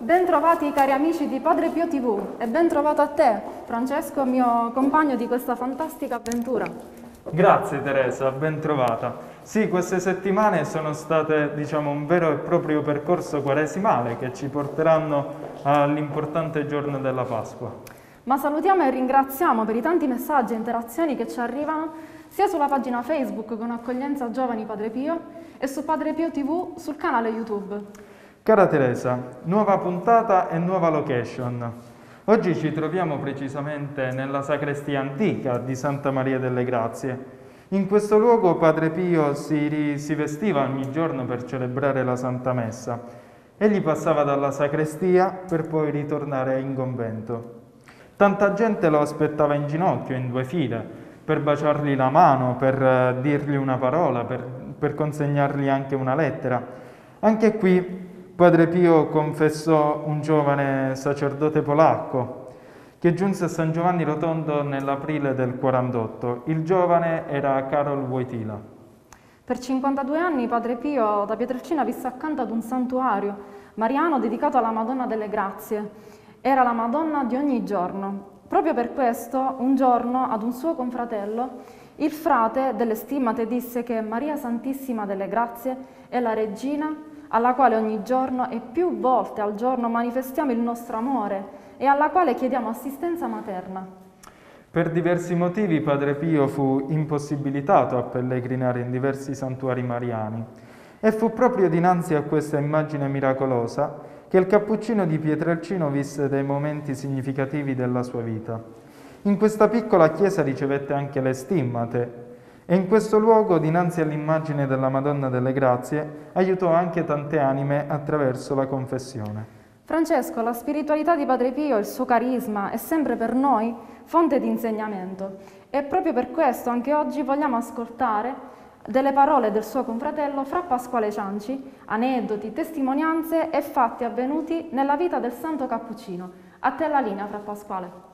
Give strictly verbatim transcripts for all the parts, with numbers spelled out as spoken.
Bentrovati cari amici di Padre Pio tivù e ben trovato a te, Francesco, mio compagno di questa fantastica avventura. Grazie Teresa, ben trovata. Sì, queste settimane sono state, diciamo, un vero e proprio percorso quaresimale che ci porteranno all'importante giorno della Pasqua. Ma salutiamo e ringraziamo per i tanti messaggi e interazioni che ci arrivano sia sulla pagina Facebook con Accoglienza Giovani Padre Pio e su Padre Pio tivù sul canale YouTube. Cara Teresa, nuova puntata e nuova location. Oggi ci troviamo precisamente nella sacrestia antica di Santa Maria delle Grazie. In questo luogo Padre Pio si, si vestiva ogni giorno per celebrare la Santa Messa. Egli passava dalla sacrestia per poi ritornare in convento. Tanta gente lo aspettava in ginocchio, in due file, per baciargli la mano, per dirgli una parola, per, per consegnargli anche una lettera. Anche qui Padre Pio confessò un giovane sacerdote polacco che giunse a San Giovanni Rotondo nell'aprile del quarantotto. Il giovane era Karol Wojtyla. Per cinquantadue anni Padre Pio da Pietrelcina visse accanto ad un santuario mariano dedicato alla Madonna delle Grazie. Era la Madonna di ogni giorno. Proprio per questo, un giorno, ad un suo confratello, il frate delle Stimmate disse che Maria Santissima delle Grazie è la regina alla quale ogni giorno e più volte al giorno manifestiamo il nostro amore e alla quale chiediamo assistenza materna. Per diversi motivi Padre Pio fu impossibilitato a pellegrinare in diversi santuari mariani e fu proprio dinanzi a questa immagine miracolosa che il cappuccino di Pietrelcina visse dei momenti significativi della sua vita. In questa piccola chiesa ricevette anche le Stimmate e in questo luogo, dinanzi all'immagine della Madonna delle Grazie, aiutò anche tante anime attraverso la confessione. Francesco, la spiritualità di Padre Pio, il suo carisma, è sempre per noi fonte di insegnamento e proprio per questo anche oggi vogliamo ascoltare delle parole del suo confratello Fra Pasquale Cianci, aneddoti, testimonianze e fatti avvenuti nella vita del Santo Cappuccino. A te la linea, Fra Pasquale.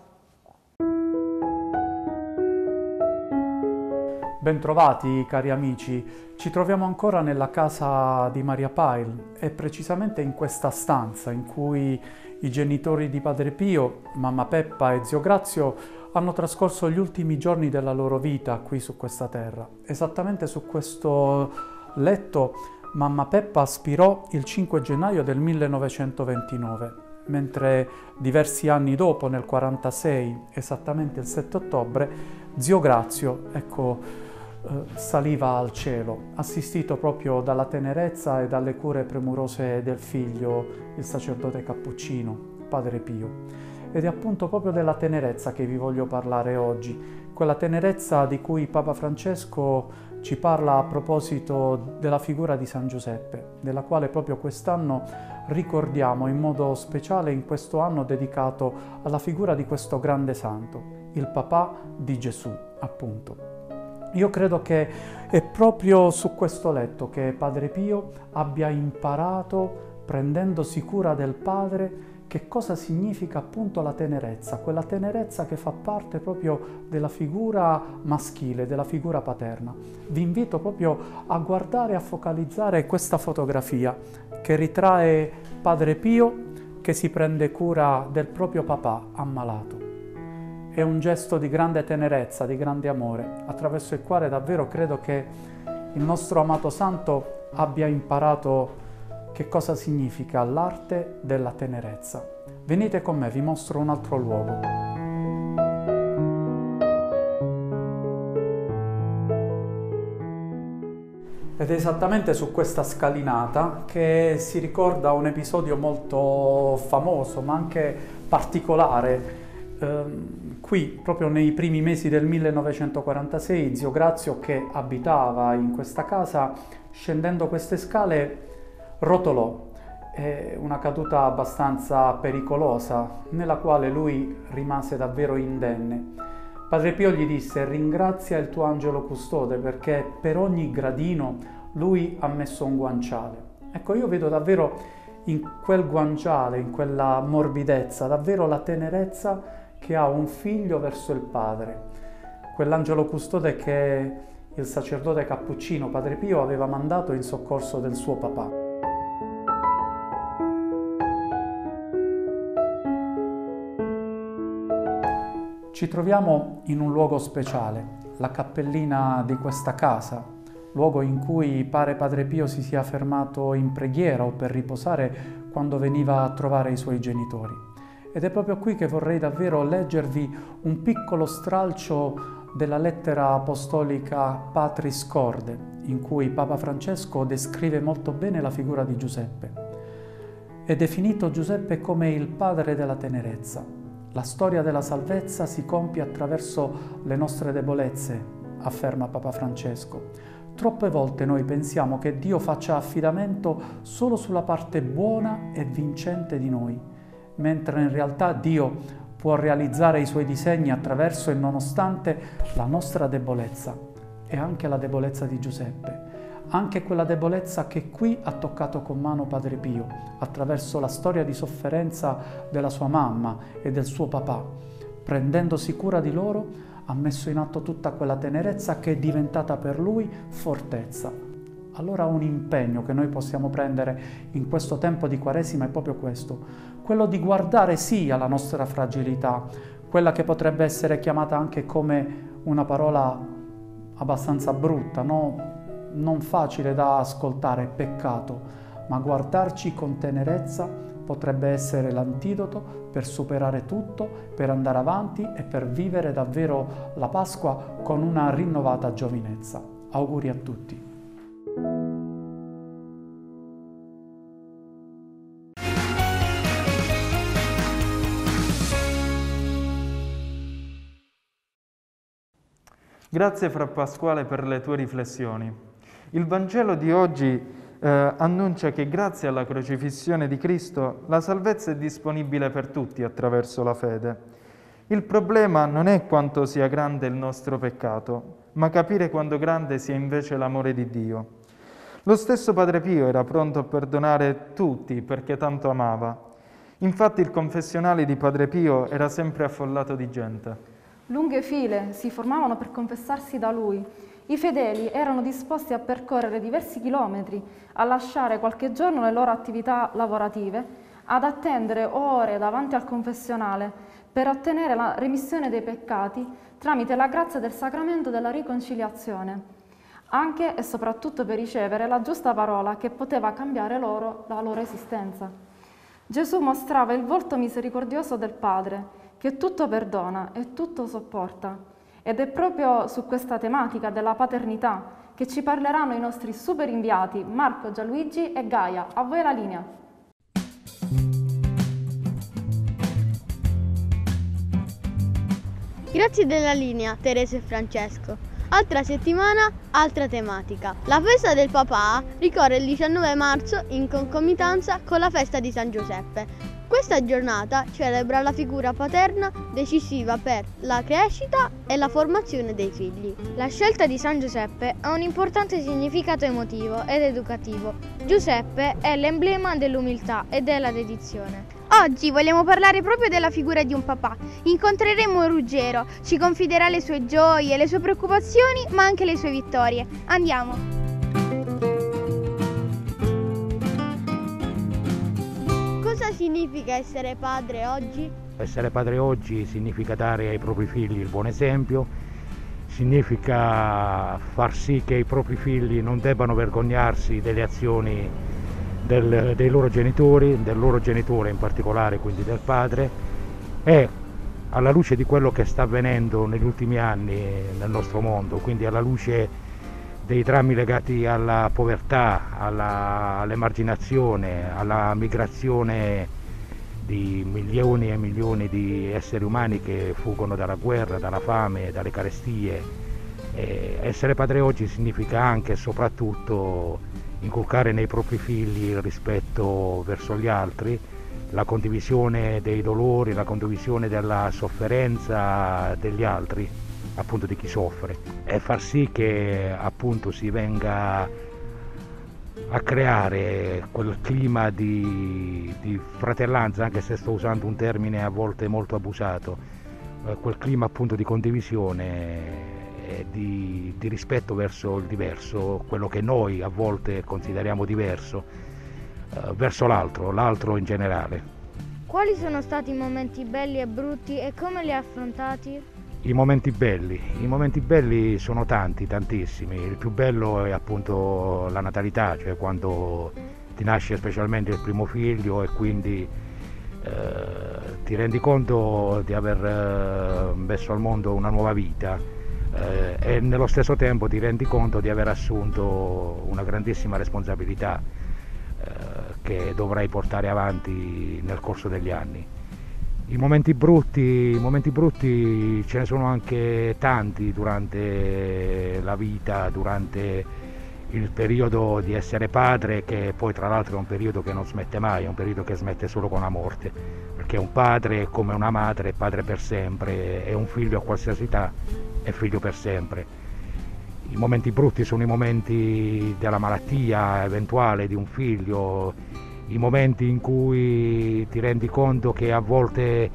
Bentrovati cari amici, ci troviamo ancora nella casa di Maria Pail e precisamente in questa stanza in cui i genitori di Padre Pio, mamma Peppa e zio Grazio, hanno trascorso gli ultimi giorni della loro vita qui su questa terra. Esattamente su questo letto mamma Peppa spirò il cinque gennaio del millenovecentoventinove, mentre diversi anni dopo, nel quarantasei, esattamente il sette ottobre, zio Grazio, ecco, eh, saliva al cielo, assistito proprio dalla tenerezza e dalle cure premurose del figlio, il sacerdote cappuccino, Padre Pio. Ed è appunto proprio della tenerezza che vi voglio parlare oggi, quella tenerezza di cui Papa Francesco ci parla a proposito della figura di San Giuseppe, della quale proprio quest'anno ricordiamo in modo speciale in questo anno dedicato alla figura di questo grande santo, il papà di Gesù, appunto. Io credo che è proprio su questo letto che Padre Pio abbia imparato, prendendosi cura del Padre, che cosa significa appunto la tenerezza, quella tenerezza che fa parte proprio della figura maschile, della figura paterna. Vi invito proprio a guardare e a focalizzare questa fotografia che ritrae Padre Pio che si prende cura del proprio papà ammalato. È un gesto di grande tenerezza, di grande amore, attraverso il quale davvero credo che il nostro amato santo abbia imparato che cosa significa l'arte della tenerezza. Venite con me, vi mostro un altro luogo. Ed è esattamente su questa scalinata che si ricorda un episodio molto famoso, ma anche particolare. Ehm, qui, proprio nei primi mesi del millenovecentoquarantasei, zio Grazio, che abitava in questa casa, scendendo queste scale, rotolò, è una caduta abbastanza pericolosa, nella quale lui rimase davvero indenne. Padre Pio gli disse: ringrazia il tuo angelo custode perché per ogni gradino lui ha messo un guanciale. Ecco, io vedo davvero in quel guanciale, in quella morbidezza, davvero la tenerezza che ha un figlio verso il padre. Quell'angelo custode che il sacerdote cappuccino Padre Pio aveva mandato in soccorso del suo papà. Ci troviamo in un luogo speciale, la cappellina di questa casa, luogo in cui pare Padre Pio si sia fermato in preghiera o per riposare quando veniva a trovare i suoi genitori. Ed è proprio qui che vorrei davvero leggervi un piccolo stralcio della lettera apostolica Patris Corde, in cui Papa Francesco descrive molto bene la figura di Giuseppe. È definito Giuseppe come il padre della tenerezza. La storia della salvezza si compie attraverso le nostre debolezze, afferma Papa Francesco. Troppe volte noi pensiamo che Dio faccia affidamento solo sulla parte buona e vincente di noi, mentre in realtà Dio può realizzare i suoi disegni attraverso e nonostante la nostra debolezza e anche la debolezza di Giuseppe, anche quella debolezza che qui ha toccato con mano Padre Pio, attraverso la storia di sofferenza della sua mamma e del suo papà. Prendendosi cura di loro, ha messo in atto tutta quella tenerezza che è diventata per lui fortezza. Allora un impegno che noi possiamo prendere in questo tempo di Quaresima è proprio questo, quello di guardare sì alla nostra fragilità, quella che potrebbe essere chiamata anche come una parola abbastanza brutta, no? Non facile da ascoltare, peccato, ma guardarci con tenerezza potrebbe essere l'antidoto per superare tutto, per andare avanti e per vivere davvero la Pasqua con una rinnovata giovinezza. Auguri a tutti. Grazie Fra Pasquale per le tue riflessioni. Il Vangelo di oggi eh, annuncia che grazie alla crocifissione di Cristo la salvezza è disponibile per tutti attraverso la fede. Il problema non è quanto sia grande il nostro peccato, ma capire quanto grande sia invece l'amore di Dio. Lo stesso Padre Pio era pronto a perdonare tutti perché tanto amava. Infatti il confessionale di Padre Pio era sempre affollato di gente. Lunghe file si formavano per confessarsi da lui. I fedeli erano disposti a percorrere diversi chilometri, a lasciare qualche giorno le loro attività lavorative, ad attendere ore davanti al confessionale per ottenere la remissione dei peccati tramite la grazia del sacramento della riconciliazione, anche e soprattutto per ricevere la giusta parola che poteva cambiare loro la loro esistenza. Gesù mostrava il volto misericordioso del Padre, che tutto perdona e tutto sopporta. Ed è proprio su questa tematica della paternità che ci parleranno i nostri super inviati Marco, Gianluigi e Gaia. A voi la linea. Grazie della linea, Teresa e Francesco. Altra settimana, altra tematica. La festa del papà ricorre il diciannove marzo in concomitanza con la festa di San Giuseppe. Questa giornata celebra la figura paterna decisiva per la crescita e la formazione dei figli. La scelta di San Giuseppe ha un importante significato emotivo ed educativo. Giuseppe è l'emblema dell'umiltà e della dedizione. Oggi vogliamo parlare proprio della figura di un papà. Incontreremo Ruggero, ci confiderà le sue gioie, le sue preoccupazioni, ma anche le sue vittorie. Andiamo! Cosa significa essere padre oggi? Essere padre oggi significa dare ai propri figli il buon esempio, significa far sì che i propri figli non debbano vergognarsi delle azioni del, dei loro genitori, del loro genitore in particolare, quindi del padre, e alla luce di quello che sta avvenendo negli ultimi anni nel nostro mondo, quindi alla luce dei drammi legati alla povertà, alla, all'emarginazione, alla migrazione di milioni e milioni di esseri umani che fuggono dalla guerra, dalla fame, dalle carestie. E essere padre oggi significa anche e soprattutto inculcare nei propri figli il rispetto verso gli altri, la condivisione dei dolori, la condivisione della sofferenza degli altri, appunto di chi soffre, e far sì che appunto si venga a creare quel clima di, di fratellanza, anche se sto usando un termine a volte molto abusato, eh, quel clima appunto di condivisione e di, di rispetto verso il diverso, quello che noi a volte consideriamo diverso, eh, verso l'altro, l'altro in generale. Quali sono stati i momenti belli e brutti e come li hai affrontati? I momenti belli, i momenti belli sono tanti, tantissimi. Il più bello è appunto la natalità, cioè quando ti nasce specialmente il primo figlio e quindi eh, ti rendi conto di aver eh, messo al mondo una nuova vita eh, e nello stesso tempo ti rendi conto di aver assunto una grandissima responsabilità eh, che dovrai portare avanti nel corso degli anni. I momenti brutti, i momenti brutti ce ne sono anche tanti durante la vita, durante il periodo di essere padre, che poi tra l'altro è un periodo che non smette mai, è un periodo che smette solo con la morte, perché un padre è come una madre, è padre per sempre, e un figlio a qualsiasi età è figlio per sempre. I momenti brutti sono i momenti della malattia eventuale di un figlio, i momenti in cui ti rendi conto che a volte eh,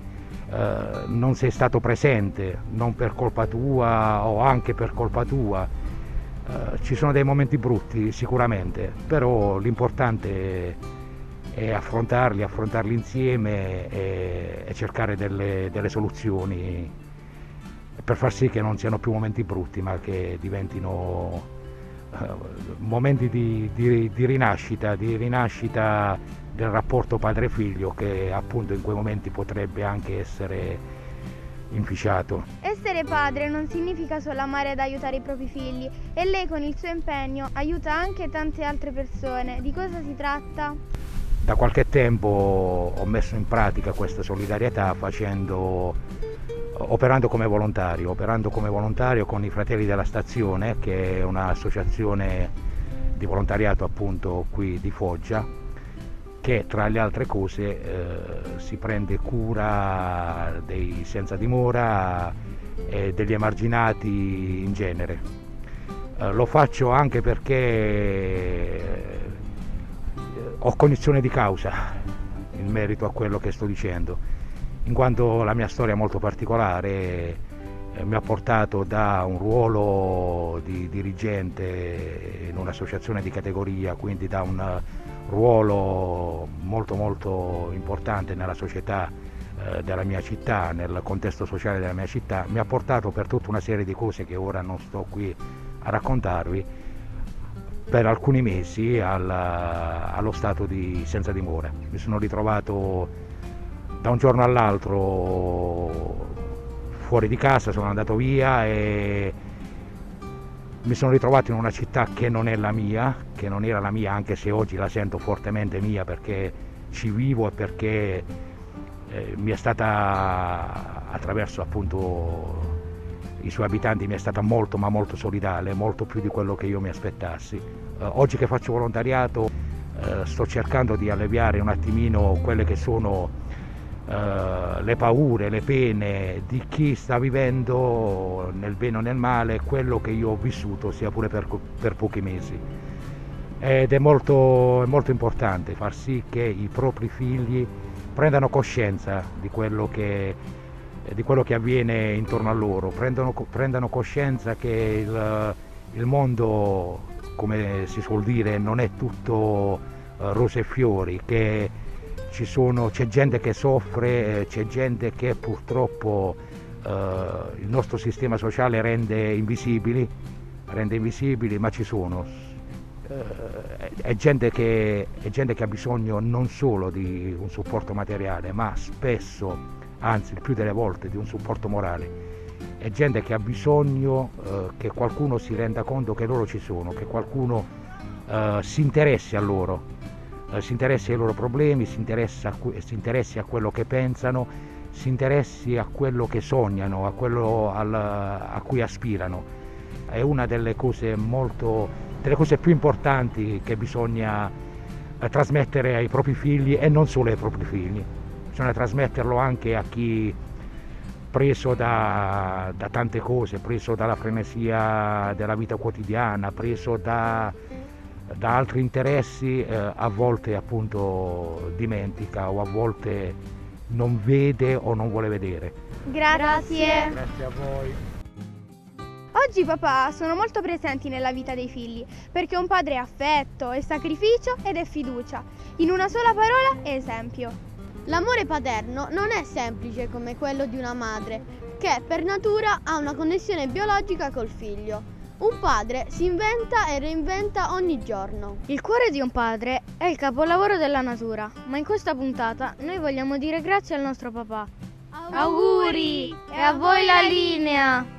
non sei stato presente, non per colpa tua o anche per colpa tua. Eh, ci sono dei momenti brutti sicuramente, però l'importante è affrontarli, affrontarli insieme e, e cercare delle, delle soluzioni per far sì che non siano più momenti brutti, ma che diventino momenti di, di, di rinascita, di rinascita del rapporto padre-figlio, che appunto in quei momenti potrebbe anche essere inficiato. Essere padre non significa solo amare ed aiutare i propri figli, e lei con il suo impegno aiuta anche tante altre persone. Di cosa si tratta? Da qualche tempo ho messo in pratica questa solidarietà facendo operando come volontario, operando come volontario con i Fratelli della Stazione, che è un'associazione di volontariato appunto qui di Foggia, che tra le altre cose eh, si prende cura dei senza dimora e degli emarginati in genere. Eh, lo faccio anche perché eh, ho cognizione di causa in merito a quello che sto dicendo, in quanto la mia storia è molto particolare, eh, mi ha portato da un ruolo di dirigente in un'associazione di categoria, quindi da un ruolo molto molto importante nella società eh, della mia città, nel contesto sociale della mia città, mi ha portato per tutta una serie di cose che ora non sto qui a raccontarvi, per alcuni mesi al, allo stato di senza dimora. Mi sono ritrovato da un giorno all'altro fuori di casa, sono andato via e mi sono ritrovato in una città che non è la mia, che non era la mia, anche se oggi la sento fortemente mia perché ci vivo e perché eh, mi è stata, attraverso appunto i suoi abitanti, mi è stata molto ma molto solidale, molto più di quello che io mi aspettassi. Eh, oggi che faccio volontariato eh, sto cercando di alleviare un attimino quelle che sono Uh, le paure, le pene di chi sta vivendo nel bene o nel male quello che io ho vissuto, sia pure per, per pochi mesi. Ed è molto, è molto importante far sì che i propri figli prendano coscienza di quello che, di quello che avviene intorno a loro, prendano, prendano coscienza che il, il mondo, come si suol dire, non è tutto uh, rose e fiori, che Ci sono, c'è gente che soffre, c'è gente che purtroppo eh, il nostro sistema sociale rende invisibili, rende invisibili, ma ci sono. Eh, è, gente che, è gente che ha bisogno non solo di un supporto materiale, ma spesso, anzi il più delle volte, di un supporto morale. È gente che ha bisogno eh, che qualcuno si renda conto che loro ci sono, che qualcuno eh, si interessi a loro. Si interessi ai loro problemi, si, interessa, si interessi a quello che pensano, si interessi a quello che sognano, a quello al, a cui aspirano. È una delle cose, molto, delle cose più importanti che bisogna eh, trasmettere ai propri figli, e non solo ai propri figli. Bisogna trasmetterlo anche a chi, preso da, da tante cose, preso dalla frenesia della vita quotidiana, preso da... da altri interessi, eh, a volte appunto dimentica o a volte non vede o non vuole vedere. Grazie. Grazie a voi. Oggi i papà sono molto presenti nella vita dei figli, perché un padre è affetto, è sacrificio ed è fiducia. In una sola parola è esempio. L'amore paterno non è semplice come quello di una madre, che per natura ha una connessione biologica col figlio. Un padre si inventa e reinventa ogni giorno. Il cuore di un padre è il capolavoro della natura, ma in questa puntata noi vogliamo dire grazie al nostro papà. Auguri! E a voi la linea!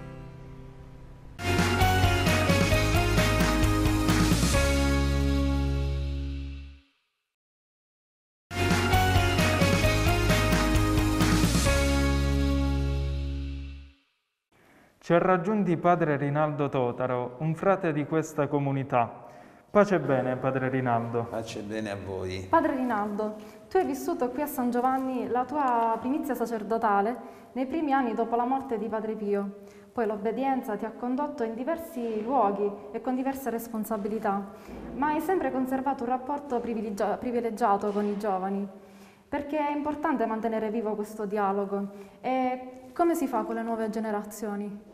Ci ha raggiunti padre Rinaldo Totaro, un frate di questa comunità. Pace e bene, padre Rinaldo. Pace e bene a voi. Padre Rinaldo, tu hai vissuto qui a San Giovanni la tua primizia sacerdotale nei primi anni dopo la morte di padre Pio. Poi l'obbedienza ti ha condotto in diversi luoghi e con diverse responsabilità, ma hai sempre conservato un rapporto privilegia- privilegiato con i giovani, perché è importante mantenere vivo questo dialogo. E come si fa con le nuove generazioni?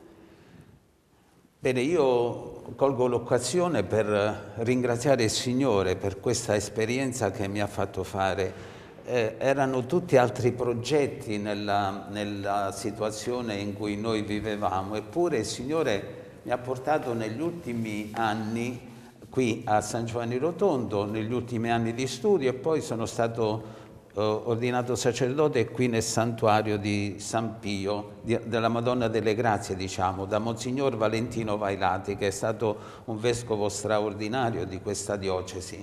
Bene, io colgo l'occasione per ringraziare il Signore per questa esperienza che mi ha fatto fare. Eh, erano tutti altri progetti nella, nella situazione in cui noi vivevamo, eppure il Signore mi ha portato negli ultimi anni qui a San Giovanni Rotondo, negli ultimi anni di studio, e poi sono stato ordinato sacerdote qui nel santuario di San Pio, di, della Madonna delle Grazie, diciamo, da Monsignor Valentino Vailati, che è stato un vescovo straordinario di questa diocesi.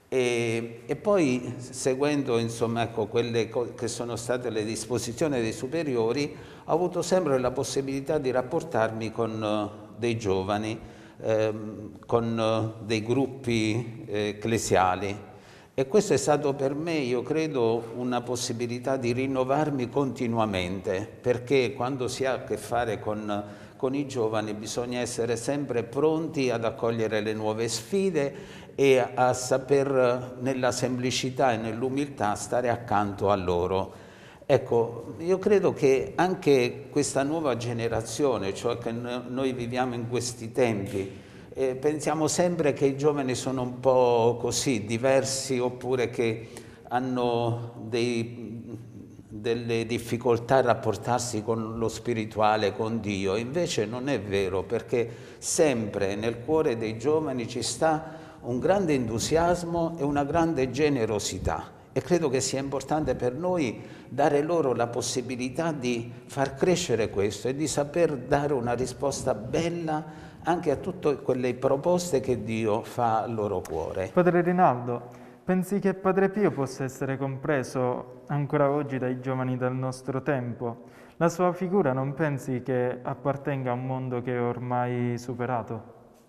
E, e poi, seguendo insomma, ecco, quelle che sono state le disposizioni dei superiori, ho avuto sempre la possibilità di rapportarmi con uh, dei giovani, ehm, con uh, dei gruppi eh, ecclesiali. E questo è stato per me, io credo, una possibilità di rinnovarmi continuamente, perché quando si ha a che fare con, con i giovani bisogna essere sempre pronti ad accogliere le nuove sfide e a saper, nella semplicità e nell'umiltà, stare accanto a loro. Ecco, io credo che anche questa nuova generazione, cioè che noi viviamo in questi tempi, Eh, pensiamo sempre che i giovani sono un po' così, diversi, oppure che hanno dei, delle difficoltà a rapportarsi con lo spirituale, con Dio. Invece non è vero, perché sempre nel cuore dei giovani ci sta un grande entusiasmo e una grande generosità. E credo che sia importante per noi dare loro la possibilità di far crescere questo e di saper dare una risposta bella anche a tutte quelle proposte che Dio fa al loro cuore. Padre Rinaldo, pensi che Padre Pio possa essere compreso ancora oggi dai giovani del nostro tempo? La sua figura non pensi che appartenga a un mondo che è ormai superato?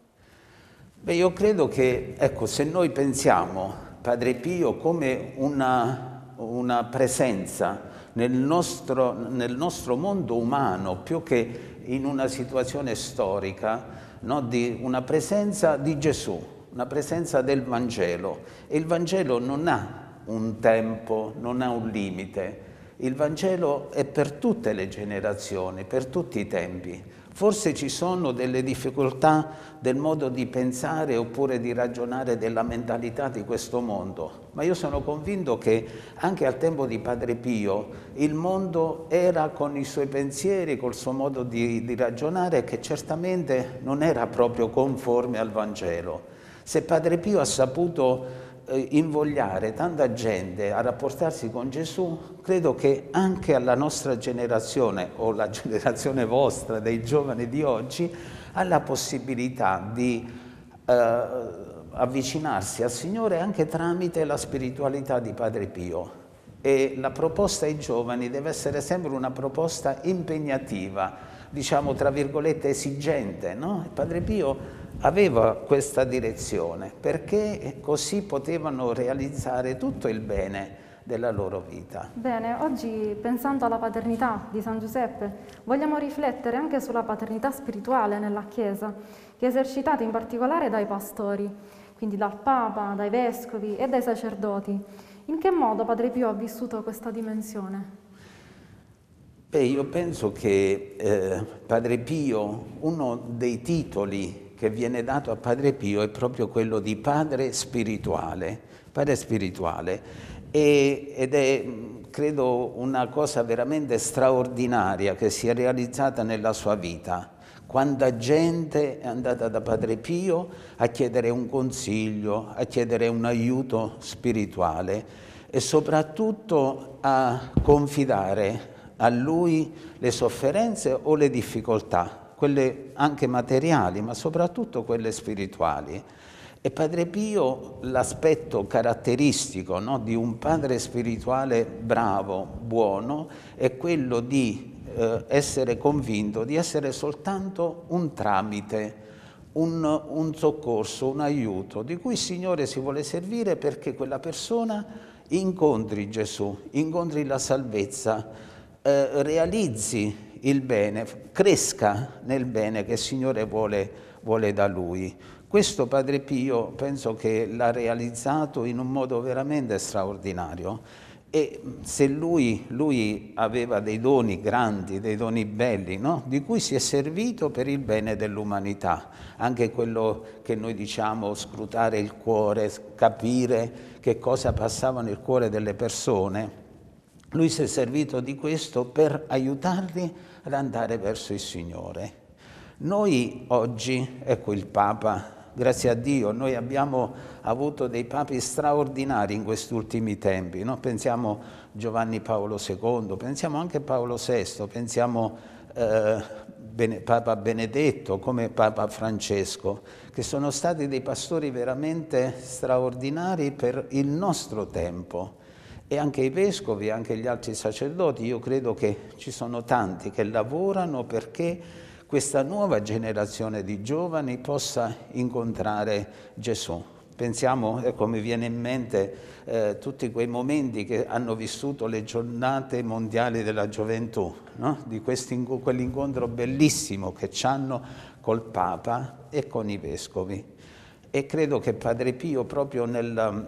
Beh, io credo che, ecco, se noi pensiamo Padre Pio come una, una presenza nel nostro, nel nostro mondo umano, più che in una situazione storica, no, di una presenza di Gesù, una presenza del Vangelo. E il Vangelo non ha un tempo, non ha un limite. Il Vangelo è per tutte le generazioni, per tutti i tempi. Forse ci sono delle difficoltà del modo di pensare oppure di ragionare della mentalità di questo mondo, ma io sono convinto che anche al tempo di Padre Pio il mondo era con i suoi pensieri, col suo modo di, di ragionare, che certamente non era proprio conforme al Vangelo. Se Padre Pio ha saputo invogliare tanta gente a rapportarsi con Gesù, credo che anche alla nostra generazione, o la generazione vostra, dei giovani di oggi, ha la possibilità di eh, avvicinarsi al Signore anche tramite la spiritualità di Padre Pio. E la proposta ai giovani deve essere sempre una proposta impegnativa, diciamo tra virgolette esigente, no? Padre Pio aveva questa direzione, perché così potevano realizzare tutto il bene della loro vita. Bene, oggi pensando alla paternità di San Giuseppe, vogliamo riflettere anche sulla paternità spirituale nella Chiesa, che è esercitata in particolare dai pastori, quindi dal Papa, dai Vescovi e dai sacerdoti. In che modo Padre Pio ha vissuto questa dimensione? Beh, io penso che eh, Padre Pio, uno dei titoli che viene dato a Padre Pio è proprio quello di padre spirituale, padre spirituale, e, ed è, credo, una cosa veramente straordinaria che si è realizzata nella sua vita. Quanta gente è andata da Padre Pio a chiedere un consiglio, a chiedere un aiuto spirituale e soprattutto a confidare a lui le sofferenze o le difficoltà, quelle anche materiali, ma soprattutto quelle spirituali. E Padre Pio, l'aspetto caratteristico, no, di un padre spirituale bravo, buono, è quello di eh, essere convinto di essere soltanto un tramite, un, un soccorso, un aiuto, di cui il Signore si vuole servire perché quella persona incontri Gesù, incontri la salvezza, eh, realizzi il bene, cresca nel bene che il Signore vuole, vuole da lui. Questo Padre Pio penso che l'ha realizzato in un modo veramente straordinario, e se lui, lui aveva dei doni grandi, dei doni belli, no? Di cui si è servito per il bene dell'umanità, anche quello che noi diciamo scrutare il cuore, capire che cosa passava nel cuore delle persone. Lui si è servito di questo per aiutarli ad andare verso il Signore. Noi oggi, ecco il Papa, grazie a Dio, noi abbiamo avuto dei papi straordinari in questi ultimi tempi, no? Pensiamo Giovanni Paolo secondo, pensiamo anche Paolo sesto, pensiamo eh, Bene, Papa Benedetto, come Papa Francesco, che sono stati dei pastori veramente straordinari per il nostro tempo. E anche i vescovi, anche gli altri sacerdoti, io credo che ci sono tanti che lavorano perché questa nuova generazione di giovani possa incontrare Gesù. Pensiamo, ecco, mi viene in mente eh, tutti quei momenti che hanno vissuto le giornate mondiali della gioventù, no? Di quell'incontro bellissimo che hanno col Papa e con i vescovi. E credo che Padre Pio, proprio nella,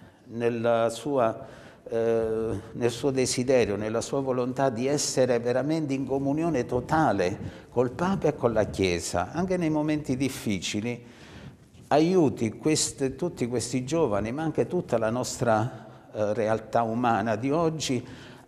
nella sua... Eh, nel suo desiderio, nella sua volontà di essere veramente in comunione totale col Papa e con la Chiesa, anche nei momenti difficili, aiuti queste, tutti questi giovani, ma anche tutta la nostra eh, realtà umana di oggi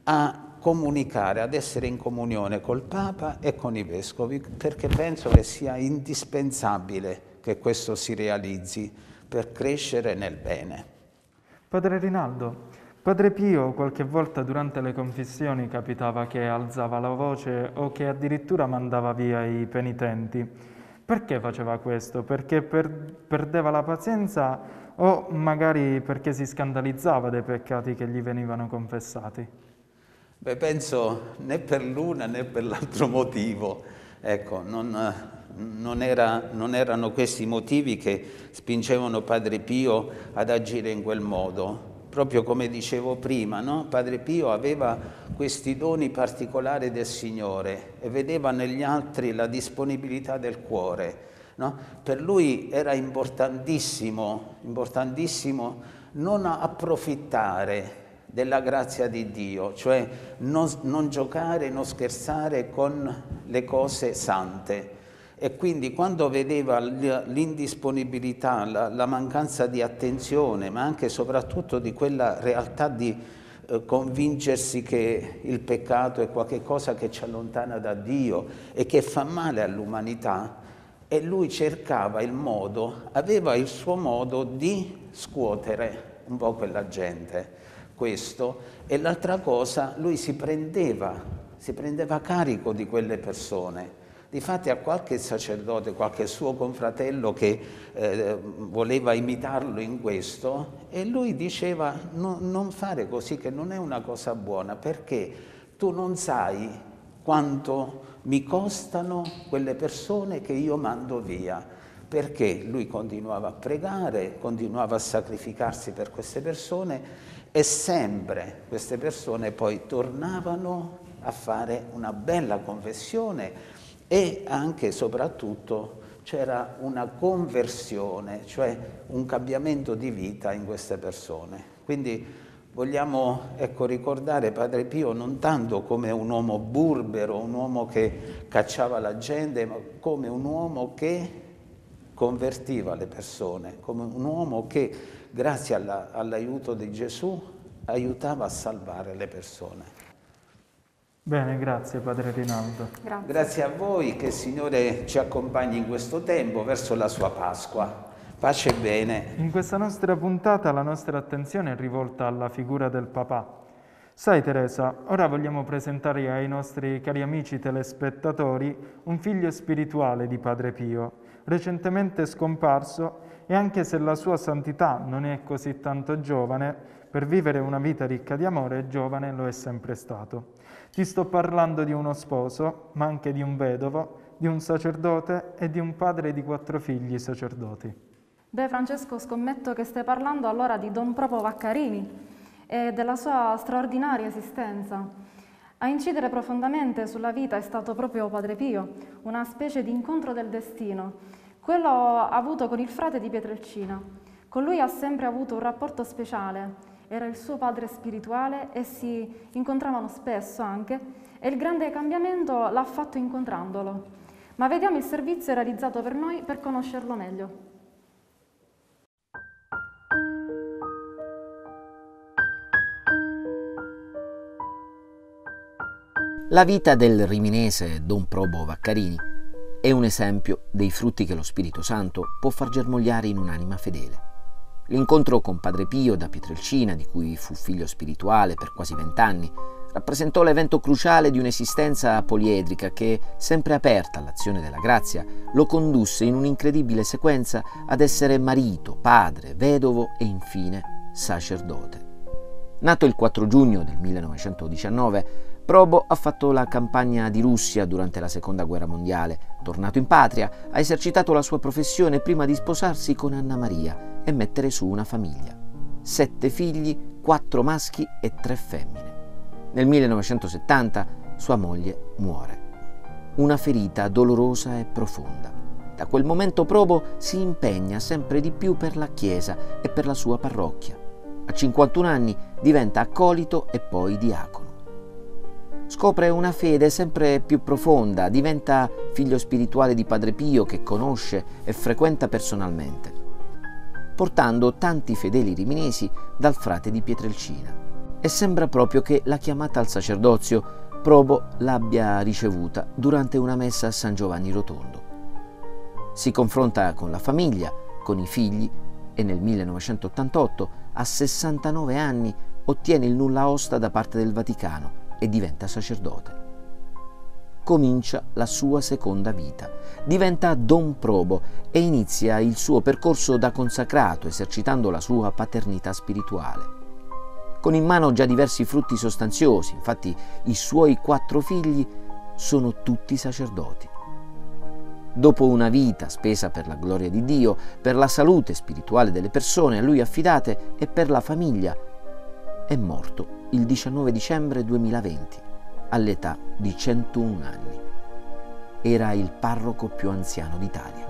a comunicare, ad essere in comunione col Papa e con i Vescovi, perché penso che sia indispensabile che questo si realizzi per crescere nel bene. Padre Rinaldo, Padre Pio qualche volta durante le confessioni capitava che alzava la voce o che addirittura mandava via i penitenti. Perché faceva questo? Perché per, perdeva la pazienza o magari perché si scandalizzava dei peccati che gli venivano confessati? Beh, penso né per l'una né per l'altro motivo. Ecco, non, non, era, non erano questi motivi che spingevano Padre Pio ad agire in quel modo. Proprio come dicevo prima, no? Padre Pio aveva questi doni particolari del Signore e vedeva negli altri la disponibilità del cuore, no? Per lui era importantissimo, importantissimo non approfittare della grazia di Dio, cioè non, non giocare, non scherzare con le cose sante. E quindi quando vedeva l'indisponibilità, la, la mancanza di attenzione, ma anche e soprattutto di quella realtà di eh, convincersi che il peccato è qualcosa che ci allontana da Dio e che fa male all'umanità, e lui cercava il modo, aveva il suo modo di scuotere un po' quella gente, questo. E l'altra cosa, lui si prendeva, si prendeva carico di quelle persone. Difatti a qualche sacerdote, qualche suo confratello che eh, voleva imitarlo in questo, e lui diceva no, non fare così, che non è una cosa buona, perché tu non sai quanto mi costano quelle persone che io mando via. Perché lui continuava a pregare, continuava a sacrificarsi per queste persone, e sempre queste persone poi tornavano a fare una bella confessione. E anche e soprattutto c'era una conversione, cioè un cambiamento di vita in queste persone. Quindi vogliamo, ecco, ricordare Padre Pio non tanto come un uomo burbero, un uomo che cacciava la gente, ma come un uomo che convertiva le persone, come un uomo che grazie alla, all'aiuto di Gesù aiutava a salvare le persone. Bene, grazie Padre Rinaldo. Grazie. Grazie a voi, che il Signore ci accompagni in questo tempo verso la sua Pasqua. Pace e bene. In questa nostra puntata la nostra attenzione è rivolta alla figura del papà. Sai Teresa, ora vogliamo presentare ai nostri cari amici telespettatori un figlio spirituale di Padre Pio, recentemente scomparso, e anche se la sua santità non è così tanto giovane, per vivere una vita ricca di amore, giovane lo è sempre stato. Ti sto parlando di uno sposo, ma anche di un vedovo, di un sacerdote e di un padre di quattro figli sacerdoti. Beh, Francesco, scommetto che stai parlando allora di Don Probo Vaccarini e della sua straordinaria esistenza. A incidere profondamente sulla vita è stato proprio Padre Pio, una specie di incontro del destino, quello avuto con il frate di Pietrelcina. Con lui ha sempre avuto un rapporto speciale, era il suo padre spirituale e si incontravano spesso anche, e il grande cambiamento l'ha fatto incontrandolo. Ma vediamo il servizio realizzato per noi per conoscerlo meglio. La vita del riminese Don Probo Vaccarini è un esempio dei frutti che lo Spirito Santo può far germogliare in un'anima fedele. L'incontro con Padre Pio da Pietrelcina, di cui fu figlio spirituale per quasi vent'anni, rappresentò l'evento cruciale di un'esistenza poliedrica che, sempre aperta all'azione della grazia, lo condusse in un'incredibile sequenza ad essere marito, padre, vedovo e infine sacerdote. Nato il quattro giugno del millenovecentodiciannove, Probo ha fatto la campagna di Russia durante la Seconda Guerra Mondiale. Tornato in patria, ha esercitato la sua professione prima di sposarsi con Anna Maria e mettere su una famiglia. Sette figli, quattro maschi e tre femmine. Nel millenovecentosettanta sua moglie muore. Una ferita dolorosa e profonda. Da quel momento Probo si impegna sempre di più per la Chiesa e per la sua parrocchia. A cinquantuno anni diventa accolito e poi diacono. Scopre una fede sempre più profonda, diventa figlio spirituale di Padre Pio che conosce e frequenta personalmente, portando tanti fedeli riminesi dal frate di Pietrelcina. E sembra proprio che la chiamata al sacerdozio Probo l'abbia ricevuta durante una messa a San Giovanni Rotondo. Si confronta con la famiglia, con i figli e nel millenovecentottantotto, a sessantanove anni, ottiene il nulla osta da parte del Vaticano e diventa sacerdote. Comincia la sua seconda vita, diventa Don Probo e inizia il suo percorso da consacrato, esercitando la sua paternità spirituale. Con in mano già diversi frutti sostanziosi, infatti i suoi quattro figli sono tutti sacerdoti. Dopo una vita spesa per la gloria di Dio, per la salute spirituale delle persone a lui affidate e per la famiglia, è morto il diciannove dicembre duemilaventi, all'età di centouno anni. Era il parroco più anziano d'Italia.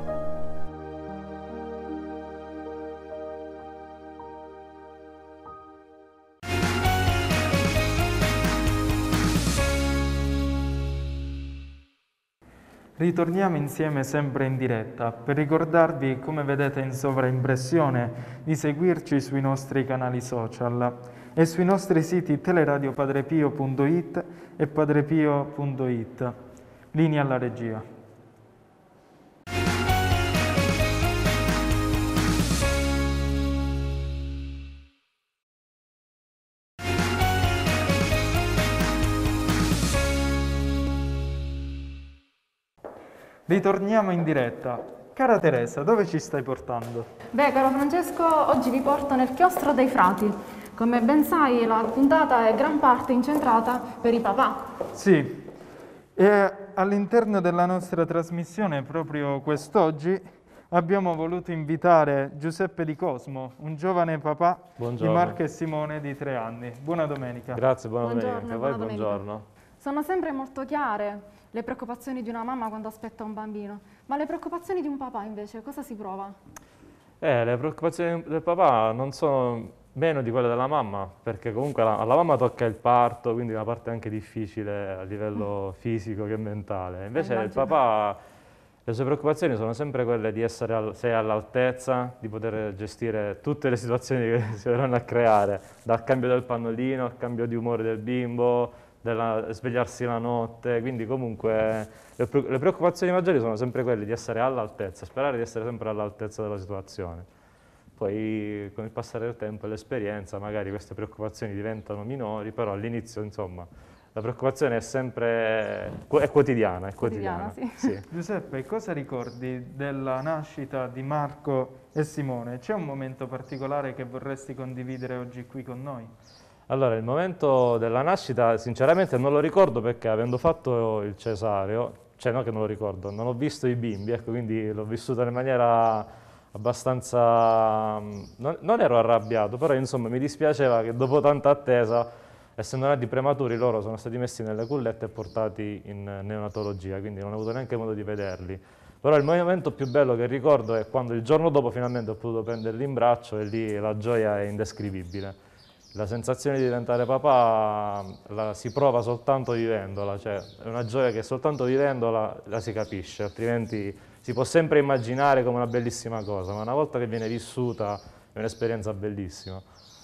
Ritorniamo insieme sempre in diretta per ricordarvi, come vedete in sovraimpressione, di seguirci sui nostri canali social e sui nostri siti teleradiopadrepio punto it e padrepio punto it. Linea alla regia. Ritorniamo in diretta. Cara Teresa, dove ci stai portando? Beh, caro Francesco, oggi vi porto nel chiostro dei frati. Come ben sai, la puntata è gran parte incentrata per i papà. Sì, e all'interno della nostra trasmissione, proprio quest'oggi, abbiamo voluto invitare Giuseppe Di Cosmo, un giovane papà Buongiorno. di Marco e Simone di tre anni. Buona domenica. Grazie, buona Buongiorno, domenica. buona Voi domenica. buongiorno. Sono sempre molto chiare le preoccupazioni di una mamma quando aspetta un bambino, ma le preoccupazioni di un papà invece, cosa si prova? Eh, le preoccupazioni del papà non sono meno di quelle della mamma, perché comunque la, alla mamma tocca il parto, quindi una parte anche difficile a livello fisico che mentale. Invece il immagino. papà, Le sue preoccupazioni sono sempre quelle di essere al, sei all'altezza, di poter gestire tutte le situazioni che si verranno a creare, dal cambio del pannolino al cambio di umore del bimbo, della, svegliarsi la notte, quindi comunque le, le preoccupazioni maggiori sono sempre quelle di essere all'altezza, sperare di essere sempre all'altezza della situazione. Poi con il passare del tempo e l'esperienza magari queste preoccupazioni diventano minori, però all'inizio insomma la preoccupazione è sempre è quotidiana. È quotidiana, quotidiana sì. Sì. Giuseppe, cosa ricordi della nascita di Marco e Simone? C'è un momento particolare che vorresti condividere oggi qui con noi? Allora, il momento della nascita sinceramente non lo ricordo perché avendo fatto il cesareo, cioè no che non lo ricordo, non ho visto i bimbi, ecco, quindi l'ho vissuta in maniera abbastanza... Non, non ero arrabbiato, però insomma mi dispiaceva che dopo tanta attesa, essendo nati prematuri, loro sono stati messi nelle cullette e portati in neonatologia, quindi non ho avuto neanche modo di vederli. Però il momento più bello che ricordo è quando il giorno dopo finalmente ho potuto prenderli in braccio e lì la gioia è indescrivibile. La sensazione di diventare papà la si prova soltanto vivendola, cioè è una gioia che soltanto vivendola la si capisce, altrimenti si può sempre immaginare come una bellissima cosa, ma una volta che viene vissuta è un'esperienza bellissima.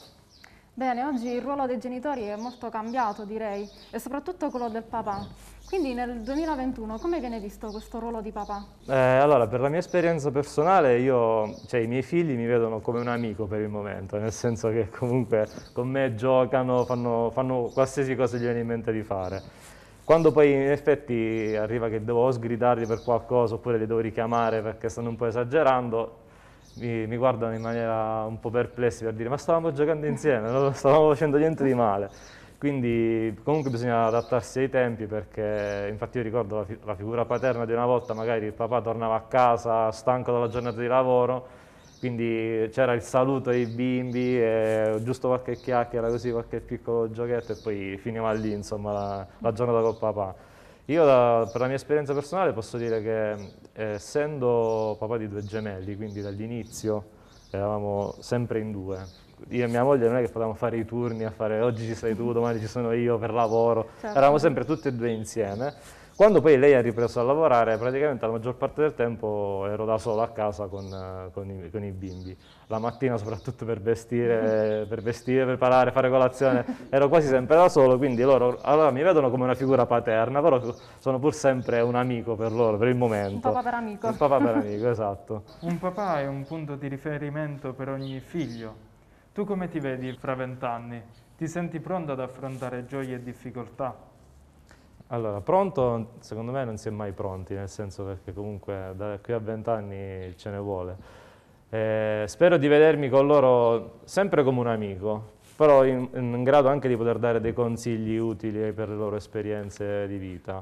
Bene, oggi il ruolo dei genitori è molto cambiato, direi, e soprattutto quello del papà. Quindi nel duemilaventuno come viene visto questo ruolo di papà? Eh, allora, per la mia esperienza personale, io, cioè, i miei figli mi vedono come un amico per il momento, nel senso che comunque con me giocano, fanno, fanno qualsiasi cosa gli viene in mente di fare. Quando poi in effetti arriva che devo sgridarli per qualcosa oppure li devo richiamare perché stanno un po' esagerando, Mi, mi guardano in maniera un po' perplessi per dire ma stavamo giocando insieme, non stavamo facendo niente di male. Quindi comunque bisogna adattarsi ai tempi perché infatti io ricordo la, fi la figura paterna di una volta, magari il papà tornava a casa stanco dalla giornata di lavoro, quindi c'era il saluto ai bimbi, e giusto qualche chiacchiera, così qualche piccolo giochetto e poi finiva lì insomma la, la giornata col papà. Io da, per la mia esperienza personale posso dire che eh, essendo papà di due gemelli, quindi dall'inizio eravamo sempre in due, io e mia moglie non è che potevamo fare i turni a fare oggi ci sei tu, domani ci sono io per lavoro, certo. Eravamo sempre tutti e due insieme. Quando poi lei ha ripreso a lavorare, praticamente la maggior parte del tempo ero da solo a casa con, con, i, con i bimbi. La mattina soprattutto per vestire, per vestire, preparare, fare colazione, ero quasi sempre da solo, quindi loro allora mi vedono come una figura paterna, però sono pur sempre un amico per loro, per il momento. Un papà per amico. Un papà per amico, esatto. Un papà è un punto di riferimento per ogni figlio. Tu come ti vedi fra vent'anni? Ti senti pronto ad affrontare gioie e difficoltà? Allora, pronto secondo me non si è mai pronti, nel senso perché comunque da qui a vent'anni ce ne vuole. Eh, spero di vedermi con loro sempre come un amico, però in, in grado anche di poter dare dei consigli utili per le loro esperienze di vita.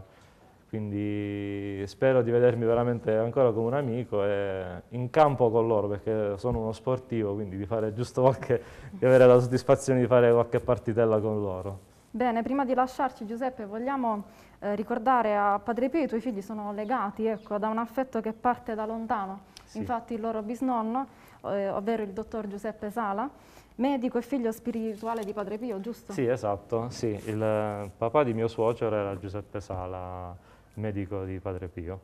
Quindi spero di vedermi veramente ancora come un amico e in campo con loro, perché sono uno sportivo, quindi di fare giusto qualche, di avere la soddisfazione di fare qualche partitella con loro. Bene, prima di lasciarci Giuseppe vogliamo eh, ricordare a Padre Pio i tuoi figli sono legati ecco, da un affetto che parte da lontano. Sì. Infatti il loro bisnonno, eh, ovvero il dottor Giuseppe Sala, medico e figlio spirituale di Padre Pio, giusto? Sì, esatto. Sì. Il papà di mio suocero era Giuseppe Sala, medico di Padre Pio.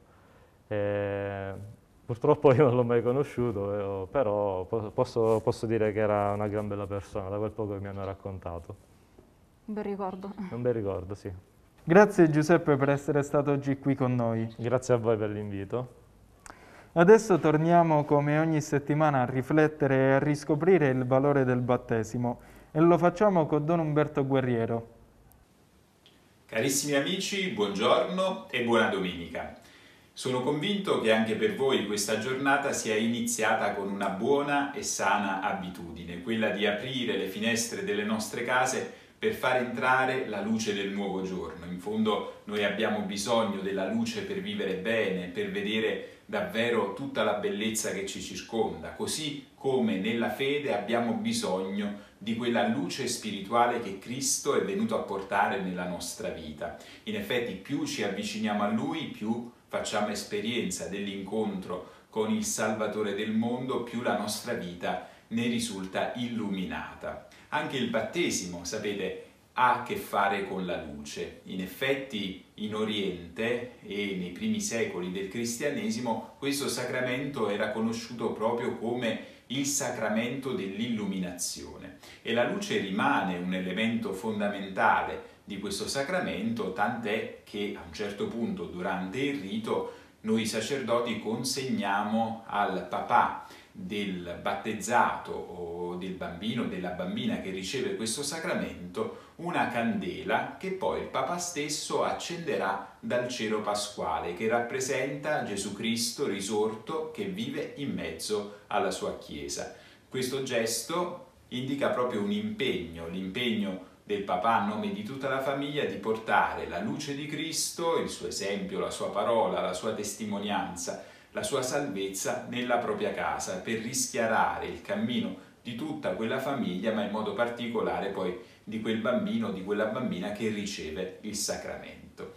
E purtroppo io non l'ho mai conosciuto, però posso, posso dire che era una gran bella persona, da quel poco che mi hanno raccontato. Un bel ricordo. Un bel ricordo, sì. Grazie Giuseppe per essere stato oggi qui con noi. Grazie a voi per l'invito. Adesso torniamo come ogni settimana a riflettere e a riscoprire il valore del battesimo e lo facciamo con Don Umberto Guerriero. Carissimi amici, buongiorno e buona domenica. Sono convinto che anche per voi questa giornata sia iniziata con una buona e sana abitudine, quella di aprire le finestre delle nostre case per far entrare la luce del nuovo giorno. In fondo noi abbiamo bisogno della luce per vivere bene, per vedere davvero tutta la bellezza che ci circonda, così come nella fede abbiamo bisogno di quella luce spirituale che Cristo è venuto a portare nella nostra vita. In effetti più ci avviciniamo a Lui, più facciamo esperienza dell'incontro con il Salvatore del mondo, più la nostra vita ne risulta illuminata. Anche il battesimo, sapete, ha a che fare con la luce. In effetti in Oriente e nei primi secoli del cristianesimo questo sacramento era conosciuto proprio come il sacramento dell'illuminazione e la luce rimane un elemento fondamentale di questo sacramento, tant'è che a un certo punto durante il rito noi sacerdoti consegniamo al papà del battezzato o del bambino o della bambina che riceve questo sacramento una candela che poi il Papa stesso accenderà dal cero pasquale, che rappresenta Gesù Cristo risorto che vive in mezzo alla sua Chiesa. Questo gesto indica proprio un impegno, l'impegno del papà a nome di tutta la famiglia di portare la luce di Cristo, il suo esempio, la sua parola, la sua testimonianza, la sua salvezza nella propria casa per rischiarare il cammino di tutta quella famiglia, ma in modo particolare poi di quel bambino, di quella bambina che riceve il sacramento.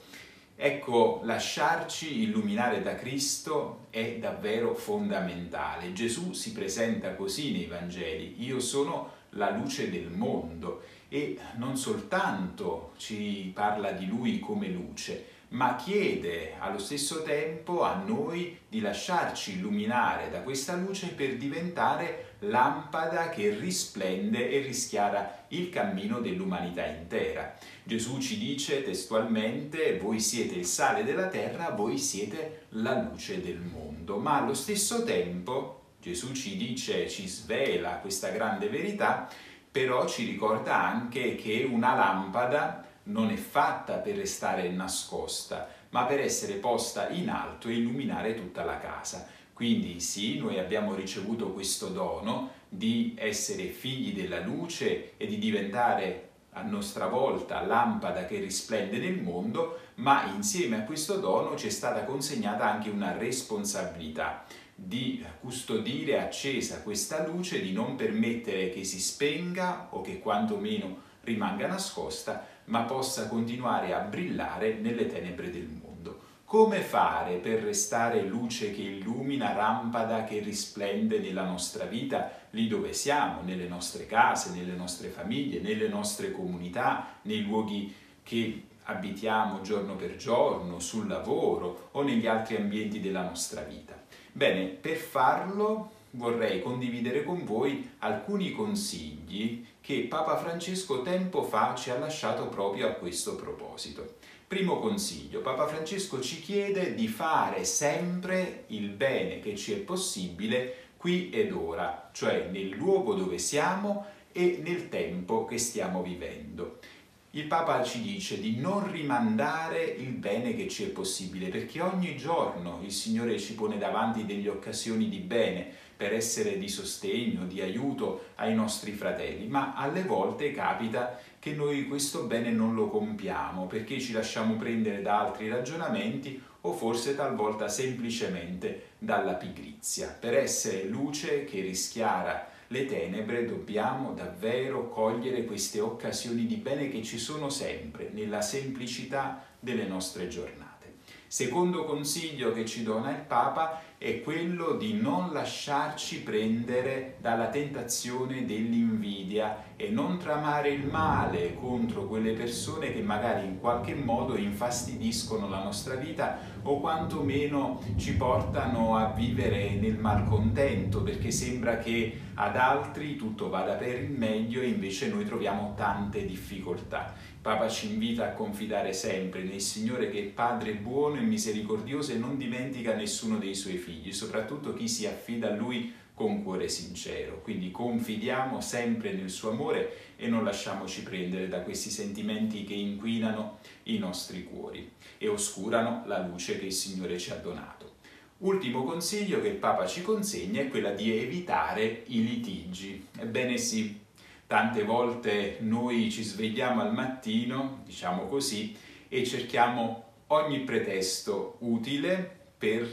Ecco, lasciarci illuminare da Cristo è davvero fondamentale. Gesù si presenta così nei Vangeli: io sono la luce del mondo, e non soltanto ci parla di Lui come luce, ma chiede allo stesso tempo a noi di lasciarci illuminare da questa luce per diventare lampada che risplende e rischiara il cammino dell'umanità intera. Gesù ci dice testualmente: voi siete il sale della terra, voi siete la luce del mondo. Ma allo stesso tempo Gesù ci dice, ci svela questa grande verità, però ci ricorda anche che una lampada non è fatta per restare nascosta, ma per essere posta in alto e illuminare tutta la casa. Quindi sì, noi abbiamo ricevuto questo dono di essere figli della luce e di diventare a nostra volta lampada che risplende nel mondo, ma insieme a questo dono ci è stata consegnata anche una responsabilità di custodire accesa questa luce, di non permettere che si spenga o che quantomeno rimanga nascosta, ma possa continuare a brillare nelle tenebre del mondo. Come fare per restare luce che illumina, lampada che risplende nella nostra vita, lì dove siamo, nelle nostre case, nelle nostre famiglie, nelle nostre comunità, nei luoghi che abitiamo giorno per giorno, sul lavoro o negli altri ambienti della nostra vita? Bene, per farlo vorrei condividere con voi alcuni consigli che Papa Francesco tempo fa ci ha lasciato proprio a questo proposito. Primo consiglio: Papa Francesco ci chiede di fare sempre il bene che ci è possibile qui ed ora, cioè nel luogo dove siamo e nel tempo che stiamo vivendo. Il Papa ci dice di non rimandare il bene che ci è possibile, perché ogni giorno il Signore ci pone davanti delle occasioni di bene per essere di sostegno, di aiuto ai nostri fratelli, ma alle volte capita che noi questo bene non lo compiamo perché ci lasciamo prendere da altri ragionamenti o forse talvolta semplicemente dalla pigrizia. Per essere luce che rischiara le tenebre dobbiamo davvero cogliere queste occasioni di bene che ci sono sempre nella semplicità delle nostre giornate. Secondo consiglio che ci dona il Papa è quello di non lasciarci prendere dalla tentazione dell'invidia e non tramare il male contro quelle persone che magari in qualche modo infastidiscono la nostra vita o quantomeno ci portano a vivere nel malcontento, perché sembra che ad altri tutto vada per il meglio e invece noi troviamo tante difficoltà. Papa ci invita a confidare sempre nel Signore che è Padre buono e misericordioso e non dimentica nessuno dei suoi figli, soprattutto chi si affida a Lui con cuore sincero. Quindi confidiamo sempre nel suo amore e non lasciamoci prendere da questi sentimenti che inquinano i nostri cuori e oscurano la luce che il Signore ci ha donato. Ultimo consiglio che il Papa ci consegna è quella di evitare i litigi. Ebbene sì, tante volte noi ci svegliamo al mattino, diciamo così, e cerchiamo ogni pretesto utile per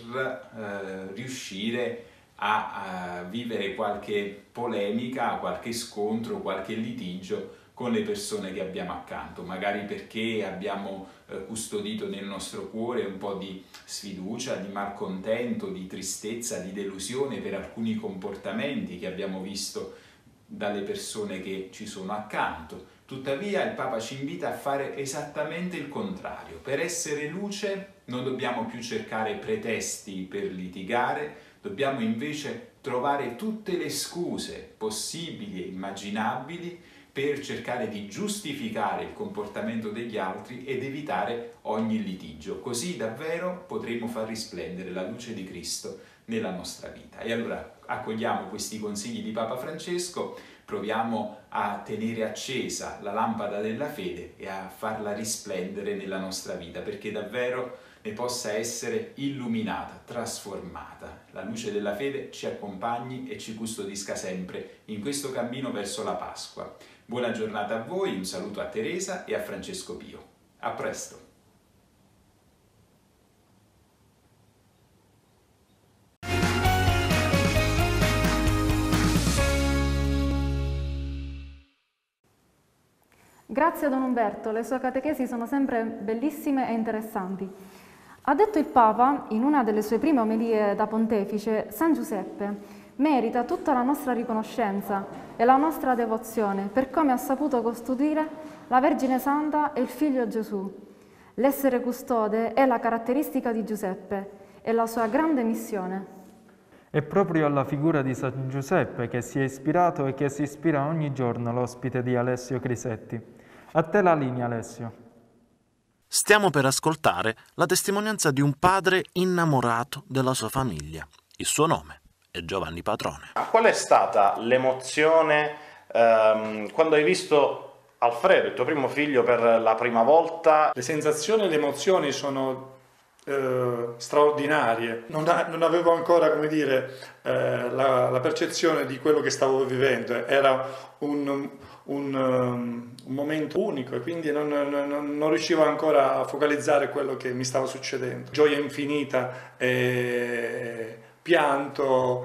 eh, riuscire a, a vivere qualche polemica, qualche scontro, qualche litigio con le persone che abbiamo accanto, magari perché abbiamo eh, custodito nel nostro cuore un po' di sfiducia, di malcontento, di tristezza, di delusione per alcuni comportamenti che abbiamo visto dalle persone che ci sono accanto, Tuttavia il Papa ci invita a fare esattamente il contrario. Per essere luce non dobbiamo più cercare pretesti per litigare, dobbiamo invece trovare tutte le scuse possibili e immaginabili per cercare di giustificare il comportamento degli altri ed evitare ogni litigio. Così davvero potremo far risplendere la luce di Cristo nella nostra vita. E allora accogliamo questi consigli di Papa Francesco, proviamo a tenere accesa la lampada della fede e a farla risplendere nella nostra vita, perché davvero ne possa essere illuminata, trasformata. La luce della fede ci accompagni e ci custodisca sempre in questo cammino verso la Pasqua. Buona giornata a voi, un saluto a Teresa e a Francesco Pio. A presto! Grazie a Don Umberto, le sue catechesi sono sempre bellissime e interessanti. Ha detto il Papa, in una delle sue prime omelie da pontefice, San Giuseppe merita tutta la nostra riconoscenza e la nostra devozione per come ha saputo custodire la Vergine Santa e il Figlio Gesù. L'essere custode è la caratteristica di Giuseppe e la sua grande missione. È proprio alla figura di San Giuseppe che si è ispirato e che si ispira ogni giorno l'ospite di Alessio Crisetti. A te la linea, Alessio. Stiamo per ascoltare la testimonianza di un padre innamorato della sua famiglia. Il suo nome è Giovanni Patrone. Qual è stata l'emozione ehm, quando hai visto Alfredo, il tuo primo figlio, per la prima volta? Le sensazioni e le emozioni sono eh, straordinarie. Non, ha, non avevo ancora, come dire, eh, la, la percezione di quello che stavo vivendo. Era un, un, um, un momento unico e quindi non, non, non riuscivo ancora a focalizzare quello che mi stava succedendo. Gioia infinita, e pianto,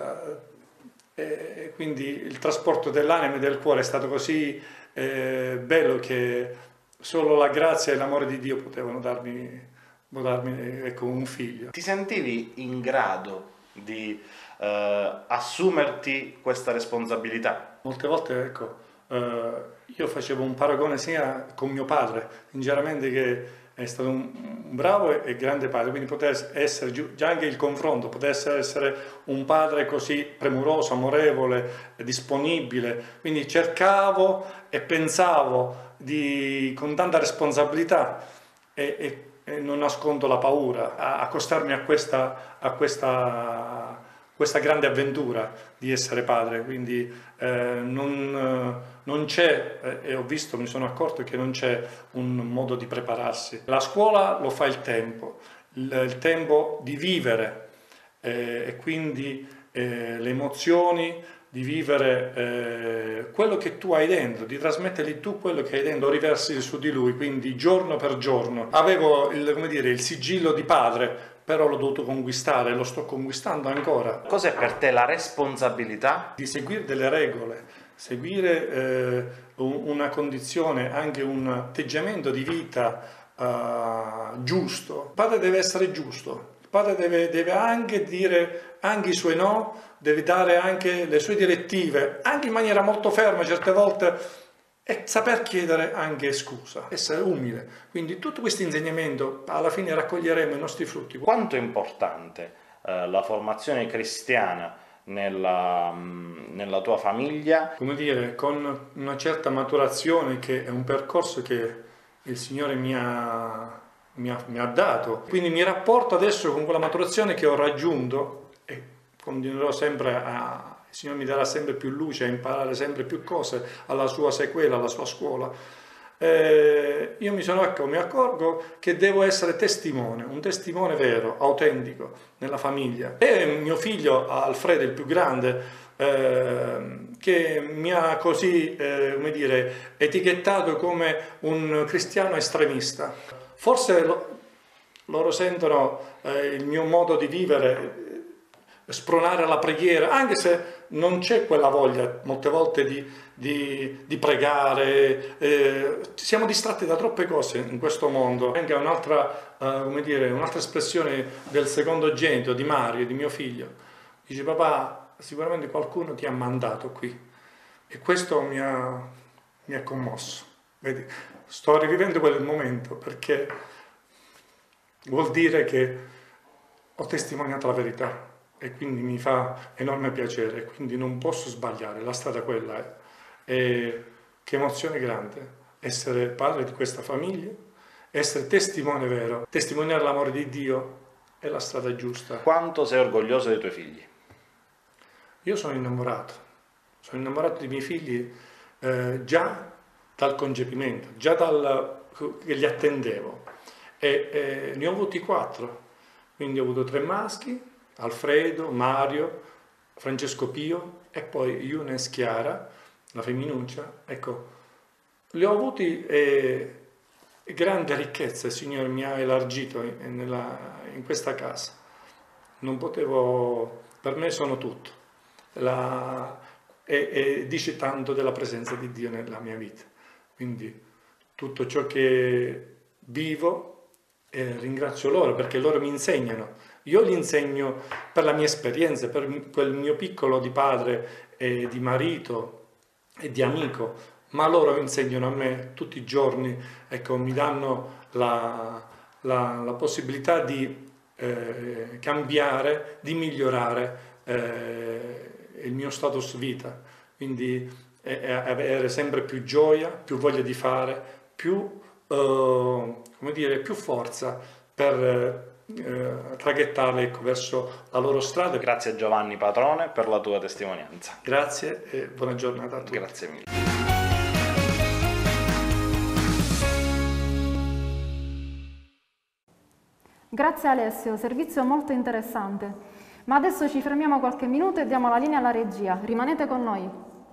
eh, e quindi il trasporto dell'anima e del cuore è stato così eh, bello che solo la grazia e l'amore di Dio potevano darmi, darmi ecco, un figlio. Ti sentivi in grado di eh, assumerti questa responsabilità? Molte volte, ecco, eh, io facevo un paragone sia con mio padre, sinceramente, che è stato un, un bravo e grande padre, quindi poteva essere già anche il confronto, poteva essere un padre così premuroso, amorevole, disponibile, quindi cercavo e pensavo di, con tanta responsabilità e, e, e non nascondo la paura, a accostarmi a questa, a questa, questa grande avventura di essere padre, quindi eh, non, non c'è, eh, e ho visto, mi sono accorto che non c'è un modo di prepararsi. La scuola lo fa il tempo, il, il tempo di vivere eh, e quindi eh, le emozioni, di vivere eh, quello che tu hai dentro, di trasmettergli tu quello che hai dentro, riversi su di lui, quindi giorno per giorno. Avevo il, come dire, il sigillo di padre, però l'ho dovuto conquistare, lo sto conquistando ancora. Cos'è per te la responsabilità? Di seguire delle regole, seguire eh, una condizione, anche un atteggiamento di vita eh, giusto. Il padre deve essere giusto, il padre deve, deve anche dire anche i suoi no, deve dare anche le sue direttive, anche in maniera molto ferma certe volte, e saper chiedere anche scusa, essere umile. Quindi tutto questo insegnamento alla fine raccoglieremo i nostri frutti. Quanto è importante eh, la formazione cristiana nella, nella tua famiglia? Come dire, con una certa maturazione, che è un percorso che il Signore mi ha, mi ha, mi ha dato. Quindi mi rapporto adesso con quella maturazione che ho raggiunto e continuerò sempre a... Il Signore mi darà sempre più luce, a imparare sempre più cose alla sua sequela, alla sua scuola. Eh, io mi, sono, ecco, mi accorgo che devo essere testimone, un testimone vero, autentico, nella famiglia. E mio figlio Alfredo, il più grande, eh, che mi ha così, eh, come dire, etichettato come un cristiano estremista. Forse lo, loro sentono eh, il mio modo di vivere, spronare alla preghiera, anche se non c'è quella voglia molte volte di, di, di pregare, eh, siamo distratti da troppe cose in questo mondo. Anche un'altra, uh, come dire, un'altra espressione del secondogenito di Mario, di mio figlio, dice: papà, sicuramente qualcuno ti ha mandato qui, e questo mi ha, mi ha commosso. Vedi, sto rivivendo quel momento perché vuol dire che ho testimoniato la verità e quindi mi fa enorme piacere, quindi non posso sbagliare, la strada quella è. E che emozione grande essere padre di questa famiglia, essere testimone vero, testimoniare l'amore di Dio è la strada giusta. Quanto sei orgoglioso dei tuoi figli? Io sono innamorato, sono innamorato dei miei figli eh, già dal concepimento, già dal che li attendevo e eh, ne ho avuti quattro, quindi ho avuto tre maschi, Alfredo, Mario, Francesco Pio e poi Younes Chiara, la femminuccia. Ecco, li ho avuti e grande ricchezza il Signore mi ha elargito in, nella, in questa casa. Non potevo, per me sono tutto. La, e, e dice tanto della presenza di Dio nella mia vita. Quindi tutto ciò che vivo eh, ringrazio loro perché loro mi insegnano. Io gli insegno per la mia esperienza, per quel mio piccolo di padre e di marito e di amico, ma loro insegnano a me tutti i giorni, ecco, mi danno la, la, la possibilità di eh, cambiare, di migliorare eh, il mio status vita, quindi eh, eh, avere sempre più gioia, più voglia di fare, più, eh, come dire, più forza per eh, traghettarle, ecco, verso la loro strada. Grazie a Giovanni Patrone per la tua testimonianza. Grazie e buona giornata a tutti. Grazie mille. Grazie Alessio, servizio molto interessante. Ma adesso ci fermiamo qualche minuto e diamo la linea alla regia. Rimanete con noi.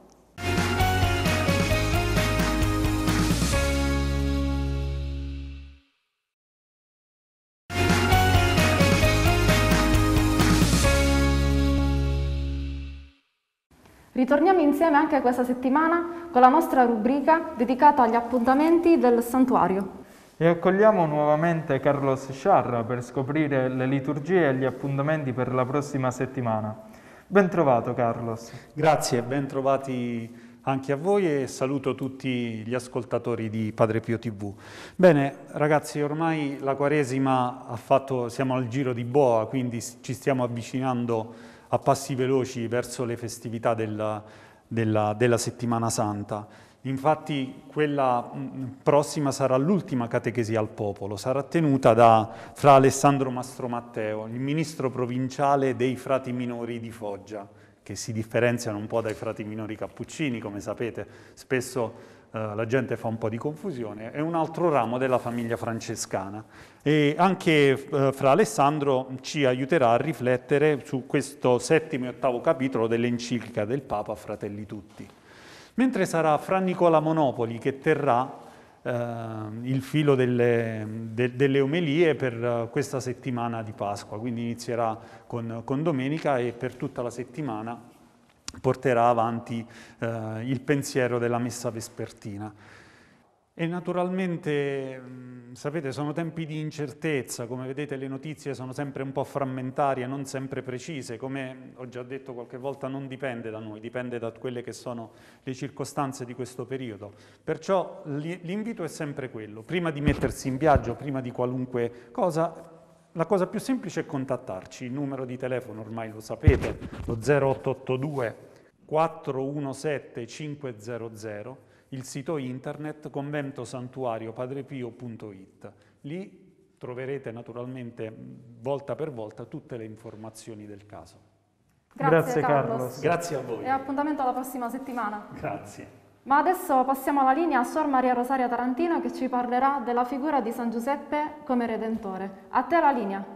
Ritorniamo insieme anche questa settimana con la nostra rubrica dedicata agli appuntamenti del santuario. E accogliamo nuovamente Carlos Sciarra per scoprire le liturgie e gli appuntamenti per la prossima settimana. Ben trovato Carlos. Grazie, ben trovati anche a voi e saluto tutti gli ascoltatori di Padre Pio tivù. Bene ragazzi, ormai la Quaresima ha fatto, siamo al giro di boa, quindi ci stiamo avvicinando a passi veloci verso le festività della, della, della Settimana Santa. Infatti quella prossima sarà l'ultima catechesi al popolo, sarà tenuta da Fra Alessandro Mastromatteo, il ministro provinciale dei frati minori di Foggia, che si differenziano un po' dai frati minori cappuccini, come sapete, spesso eh, la gente fa un po' di confusione, è un altro ramo della famiglia francescana. E anche eh, Fra Alessandro ci aiuterà a riflettere su questo settimo e ottavo capitolo dell'enciclica del Papa Fratelli Tutti. Mentre sarà Fra Nicola Monopoli che terrà eh, il filo delle, de, delle omelie per uh, questa settimana di Pasqua, quindi inizierà con, con domenica e per tutta la settimana porterà avanti eh, il pensiero della messa vespertina. E naturalmente, sapete, sono tempi di incertezza, come vedete le notizie sono sempre un po' frammentarie, non sempre precise, come ho già detto qualche volta non dipende da noi, dipende da quelle che sono le circostanze di questo periodo. Perciò l'invito è sempre quello, prima di mettersi in viaggio, prima di qualunque cosa, la cosa più semplice è contattarci, il numero di telefono ormai lo sapete, lo zero otto otto due quattro uno sette cinque zero zero, il sito internet convento santuario padrepio punto it. Lì troverete naturalmente volta per volta tutte le informazioni del caso. Grazie, Grazie Carlos. Carlos. Grazie a voi. E appuntamento alla prossima settimana. Grazie. Ma adesso passiamo alla linea a Suor Maria Rosaria Tarantino che ci parlerà della figura di San Giuseppe come Redentore. A te la linea.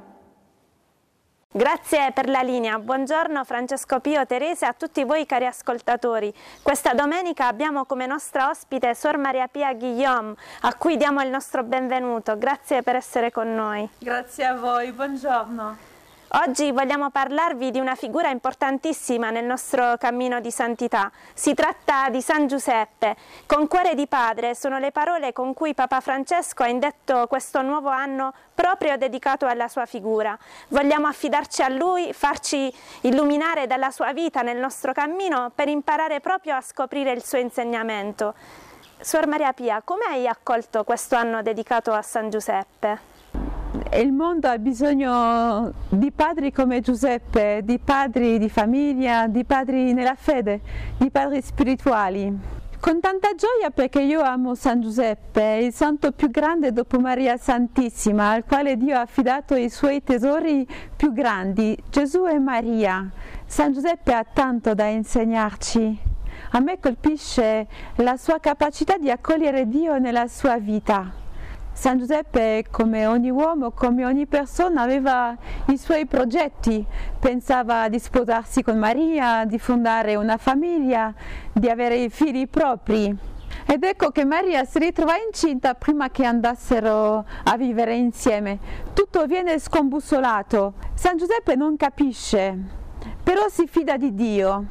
Grazie per la linea, buongiorno Francesco Pio, Teresa e a tutti voi cari ascoltatori. Questa domenica abbiamo come nostra ospite Suor Maria Pia Guillaume, a cui diamo il nostro benvenuto. Grazie per essere con noi. Grazie a voi, buongiorno. Oggi vogliamo parlarvi di una figura importantissima nel nostro cammino di santità. Si tratta di San Giuseppe. Con cuore di padre sono le parole con cui Papa Francesco ha indetto questo nuovo anno proprio dedicato alla sua figura. Vogliamo affidarci a lui, farci illuminare dalla sua vita nel nostro cammino per imparare proprio a scoprire il suo insegnamento. Suor Maria Pia, come hai accolto questo anno dedicato a San Giuseppe? Il mondo ha bisogno di padri come Giuseppe, di padri di famiglia, di padri nella fede, di padri spirituali. Con tanta gioia perché io amo San Giuseppe, il santo più grande dopo Maria Santissima, al quale Dio ha affidato i suoi tesori più grandi, Gesù e Maria. San Giuseppe ha tanto da insegnarci. A me colpisce la sua capacità di accogliere Dio nella sua vita. San Giuseppe, come ogni uomo, come ogni persona, aveva i suoi progetti, pensava di sposarsi con Maria, di fondare una famiglia, di avere i figli propri. Ed ecco che Maria si ritrova incinta prima che andassero a vivere insieme. Tutto viene scombussolato. San Giuseppe non capisce, però si fida di Dio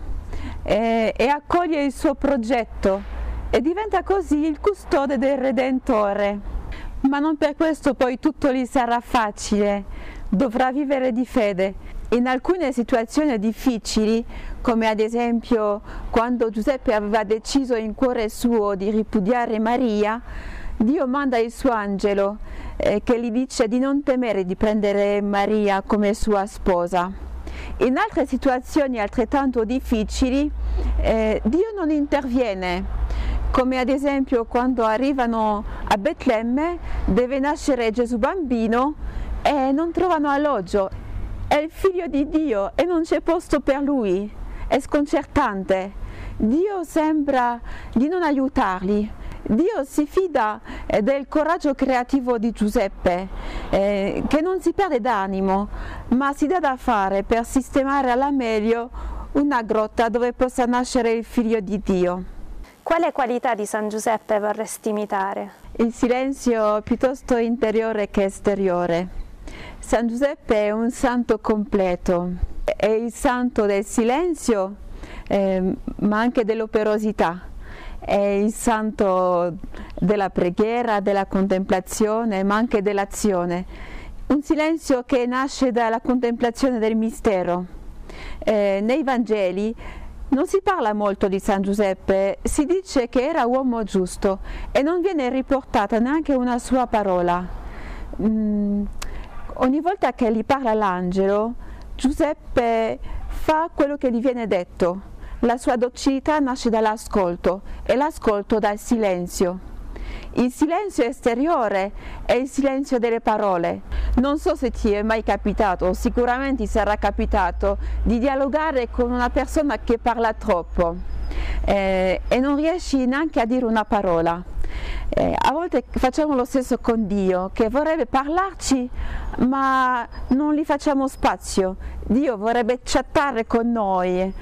e, e accoglie il suo progetto e diventa così il custode del Redentore. Ma non per questo poi tutto gli sarà facile, dovrà vivere di fede. In alcune situazioni difficili, come ad esempio quando Giuseppe aveva deciso in cuore suo di ripudiare Maria, Dio manda il suo angelo eh, che gli dice di non temere di prendere Maria come sua sposa. In altre situazioni altrettanto difficili, eh, Dio non interviene. Come ad esempio quando arrivano a Betlemme, deve nascere Gesù bambino e non trovano alloggio. È il figlio di Dio e non c'è posto per lui. È sconcertante. Dio sembra di non aiutarli. Dio si fida del coraggio creativo di Giuseppe, eh, che non si perde d'animo, ma si dà da fare per sistemare alla meglio una grotta dove possa nascere il figlio di Dio. Quale qualità di San Giuseppe vorresti imitare? Il silenzio piuttosto interiore che esteriore. San Giuseppe è un santo completo, è il santo del silenzio, eh, ma anche dell'operosità, è il santo della preghiera, della contemplazione, ma anche dell'azione. Un silenzio che nasce dalla contemplazione del mistero. Eh, nei Vangeli non si parla molto di San Giuseppe, si dice che era uomo giusto e non viene riportata neanche una sua parola. Mm, ogni volta che gli parla l'angelo, Giuseppe fa quello che gli viene detto. La sua docilità nasce dall'ascolto e l'ascolto dal silenzio. Il silenzio esteriore è il silenzio delle parole. Non so se ti è mai capitato, sicuramente ti sarà capitato, di dialogare con una persona che parla troppo eh, e non riesci neanche a dire una parola. Eh, a volte facciamo lo stesso con Dio, che vorrebbe parlarci ma non gli facciamo spazio. Dio vorrebbe chattare con noi,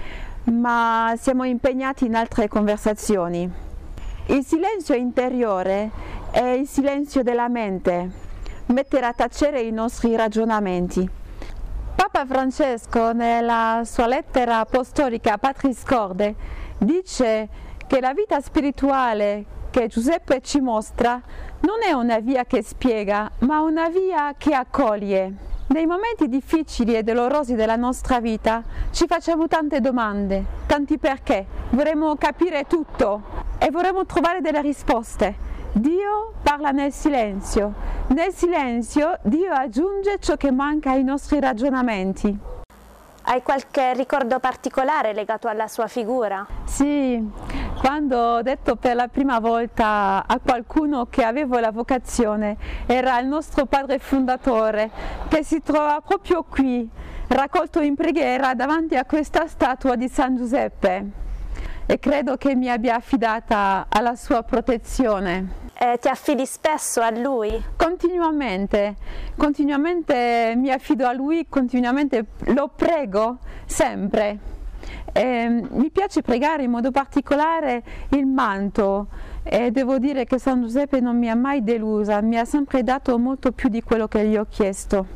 ma siamo impegnati in altre conversazioni. Il silenzio interiore è il silenzio della mente, mettere a tacere i nostri ragionamenti. Papa Francesco, nella sua lettera apostolica Patris Corde, dice che la vita spirituale che Giuseppe ci mostra non è una via che spiega, ma una via che accoglie. Nei momenti difficili e dolorosi della nostra vita ci facciamo tante domande, tanti perché, vorremmo capire tutto e vorremmo trovare delle risposte. Dio parla nel silenzio, nel silenzio Dio aggiunge ciò che manca ai nostri ragionamenti. Hai qualche ricordo particolare legato alla sua figura? Sì, quando ho detto per la prima volta a qualcuno che avevo la vocazione, era il nostro padre fondatore che si trova proprio qui, raccolto in preghiera davanti a questa statua di San Giuseppe, e credo che mi abbia affidata alla sua protezione. Eh, ti affidi spesso a lui? Continuamente, continuamente mi affido a lui, continuamente lo prego, sempre. Eh, mi piace pregare in modo particolare il manto e devo dire che San Giuseppe non mi ha mai delusa, mi ha sempre dato molto più di quello che gli ho chiesto.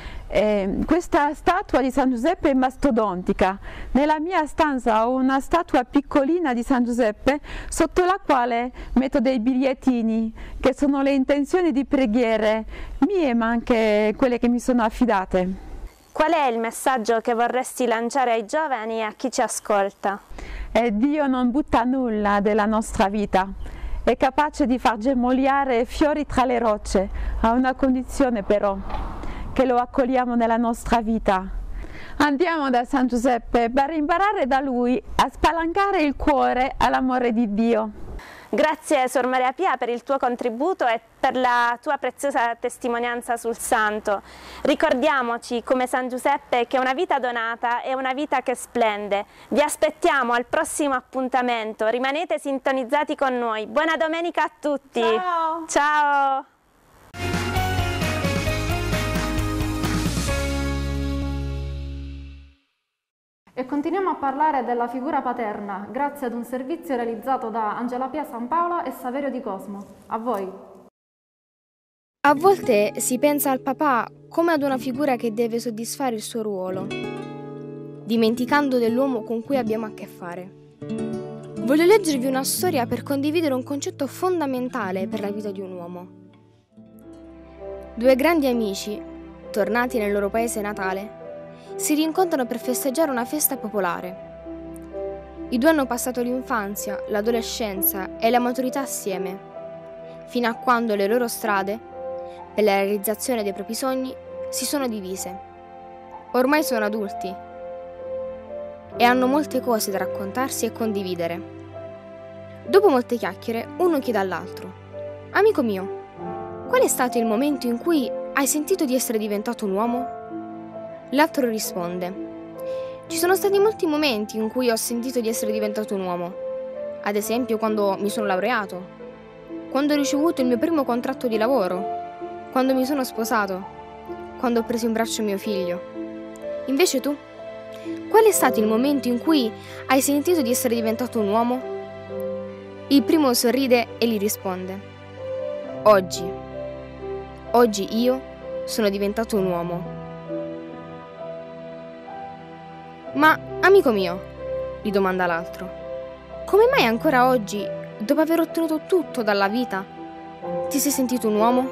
Eh, questa statua di San Giuseppe è mastodontica. Nella mia stanza ho una statua piccolina di San Giuseppe sotto la quale metto dei bigliettini che sono le intenzioni di preghiere mie ma anche quelle che mi sono affidate. Qual è il messaggio che vorresti lanciare ai giovani e a chi ci ascolta? Eh, Dio non butta nulla della nostra vita. è capace di far germogliare fiori tra le rocce, a una condizione però, che lo accogliamo nella nostra vita. Andiamo da San Giuseppe per imparare da lui a spalancare il cuore all'amore di Dio. Grazie Suor Maria Pia per il tuo contributo e per la tua preziosa testimonianza sul santo. Ricordiamoci come San Giuseppe che una vita donata è una vita che splende. Vi aspettiamo al prossimo appuntamento, rimanete sintonizzati con noi. Buona domenica a tutti! Ciao! Ciao! E continuiamo a parlare della figura paterna, grazie ad un servizio realizzato da Angela Pia San Paolo e Saverio Di Cosmo. A voi! A volte si pensa al papà come ad una figura che deve soddisfare il suo ruolo, dimenticando dell'uomo con cui abbiamo a che fare. Voglio leggervi una storia per condividere un concetto fondamentale per la vita di un uomo. Due grandi amici, tornati nel loro paese natale, si rincontrano per festeggiare una festa popolare. I due hanno passato l'infanzia, l'adolescenza e la maturità assieme, fino a quando le loro strade, per la realizzazione dei propri sogni, si sono divise. Ormai sono adulti e hanno molte cose da raccontarsi e condividere. Dopo molte chiacchiere, uno chiede all'altro: «Amico mio, qual è stato il momento in cui hai sentito di essere diventato un uomo?» L'altro risponde: «Ci sono stati molti momenti in cui ho sentito di essere diventato un uomo. Ad esempio quando mi sono laureato, quando ho ricevuto il mio primo contratto di lavoro, quando mi sono sposato, quando ho preso in braccio mio figlio. Invece tu? Qual è stato il momento in cui hai sentito di essere diventato un uomo?» Il primo sorride e gli risponde: «Oggi. Oggi io sono diventato un uomo». «Ma, amico mio», gli domanda l'altro, «come mai ancora oggi, dopo aver ottenuto tutto dalla vita, ti sei sentito un uomo?»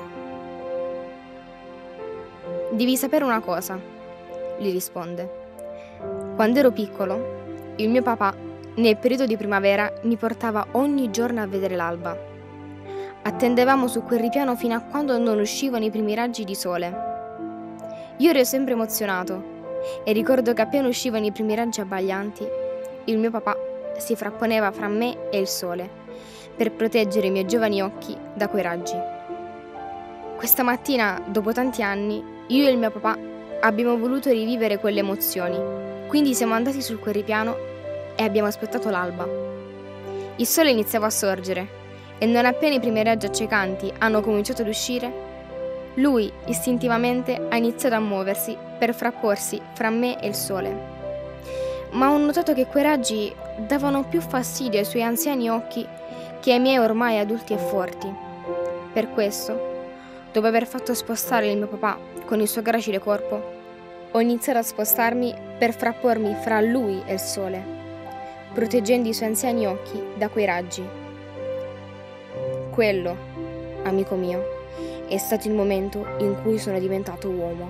«Devi sapere una cosa», gli risponde. «Quando ero piccolo, il mio papà, nel periodo di primavera, mi portava ogni giorno a vedere l'alba. Attendevamo su quel ripiano fino a quando non uscivano i primi raggi di sole. Io ero sempre emozionato e ricordo che appena uscivano i primi raggi abbaglianti, il mio papà si frapponeva fra me e il sole per proteggere i miei giovani occhi da quei raggi. Questa mattina, dopo tanti anni, io e il mio papà abbiamo voluto rivivere quelle emozioni, quindi siamo andati su quel ripiano e abbiamo aspettato l'alba. Il sole iniziava a sorgere e non appena i primi raggi accecanti hanno cominciato ad uscire, lui istintivamente ha iniziato a muoversi per frapporsi fra me e il sole. Ma ho notato che quei raggi davano più fastidio ai suoi anziani occhi che ai miei ormai adulti e forti. Per questo, dopo aver fatto spostare il mio papà con il suo gracile corpo, ho iniziato a spostarmi per frappormi fra lui e il sole, proteggendo i suoi anziani occhi da quei raggi. Quello, amico mio, è stato il momento in cui sono diventato uomo».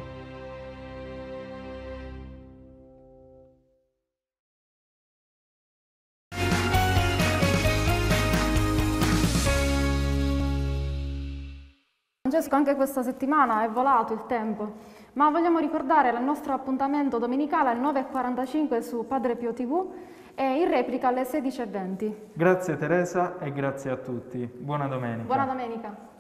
Francesco, anche questa settimana è volato il tempo, ma vogliamo ricordare il nostro appuntamento domenicale alle nove e quarantacinque su Padre Pio tivù e in replica alle sedici e venti. Grazie Teresa e grazie a tutti. Buona domenica. Buona domenica.